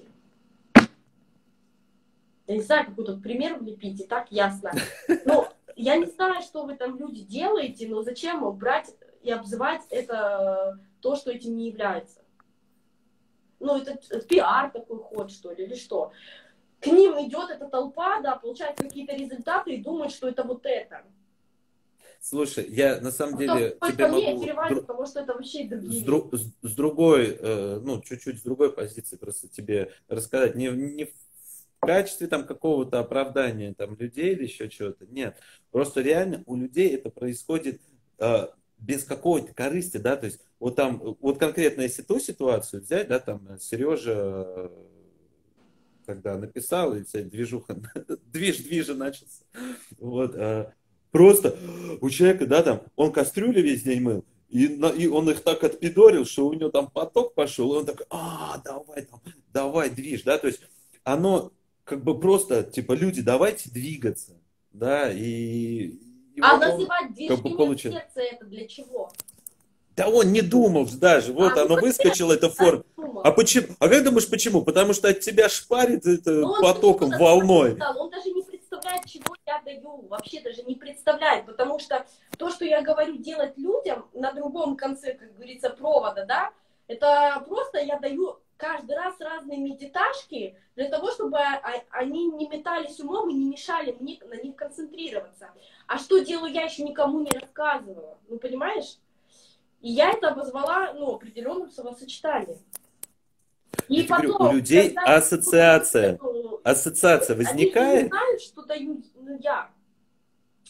Я не знаю, какой тут пример влепить, и так ясно. Ну, я не знаю, что вы там люди делаете, но зачем брать и обзывать это то, что этим не является? Ну, это пиар такой ход, что ли, или что? К ним идет эта толпа, да, получает какие-то результаты и думает, что это вот это. Слушай, я на самом А кто деле приходит тебе ко мне, я могу перевариваю, потому что это вообще другие вещи. с другой, ну, чуть-чуть с другой позиции просто тебе рассказать. Не в качестве там какого-то оправдания там людей или еще чего-то. Нет. Просто реально у людей это происходит без какой-то корысти, да, то есть вот там, вот конкретно если ту ситуацию взять, да, там Сережа когда написал, и вся движуха, движа начался. Вот, просто у человека, да, там, он кастрюли весь день мыл, и он их так отпидорил, что у него там поток пошел, и он такой, давай там, давай движ, да, то есть оно как бы просто, типа, люди, давайте двигаться, да, и А вот он называть как бы движением получил. сердца это для чего? Да он не думал даже, вот Ну, оно выскочило, это форма. А думал. почему? А как думаешь, почему? Потому что от тебя шпарит это Но он потоком, почему-то волной. сказал, он даже не представляет, чего я даю, вообще даже не представляет, потому что то, что я говорю делать людям на другом конце, как говорится, провода, да, это просто я даю каждый раз разные медиташки для того, чтобы они не метались умом и не мешали мне на них концентрироваться. А что делаю я, еще никому не рассказывала, ну, понимаешь? И я это обозвала, ну, определенным словосочетанием. И Я тебе говорю, у потом, людей когда ассоциация ну, возникает. они же не знают, что даю я.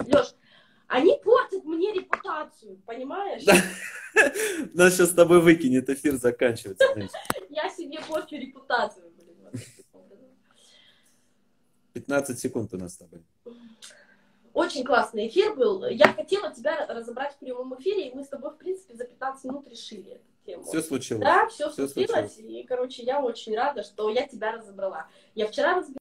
Леш, они портят мне репутацию, понимаешь? Нас сейчас с тобой выкинет, эфир заканчивается. Я себе порчу репутацию, блин. Вот таким образом. 15 секунд у нас с тобой. Очень классный эфир был. Я хотела тебя разобрать в прямом эфире, и мы с тобой, в принципе, за 15 минут решили эту тему. Все случилось. Да, все случилось. И, короче, я очень рада, что я тебя разобрала. Я вчера разбирала.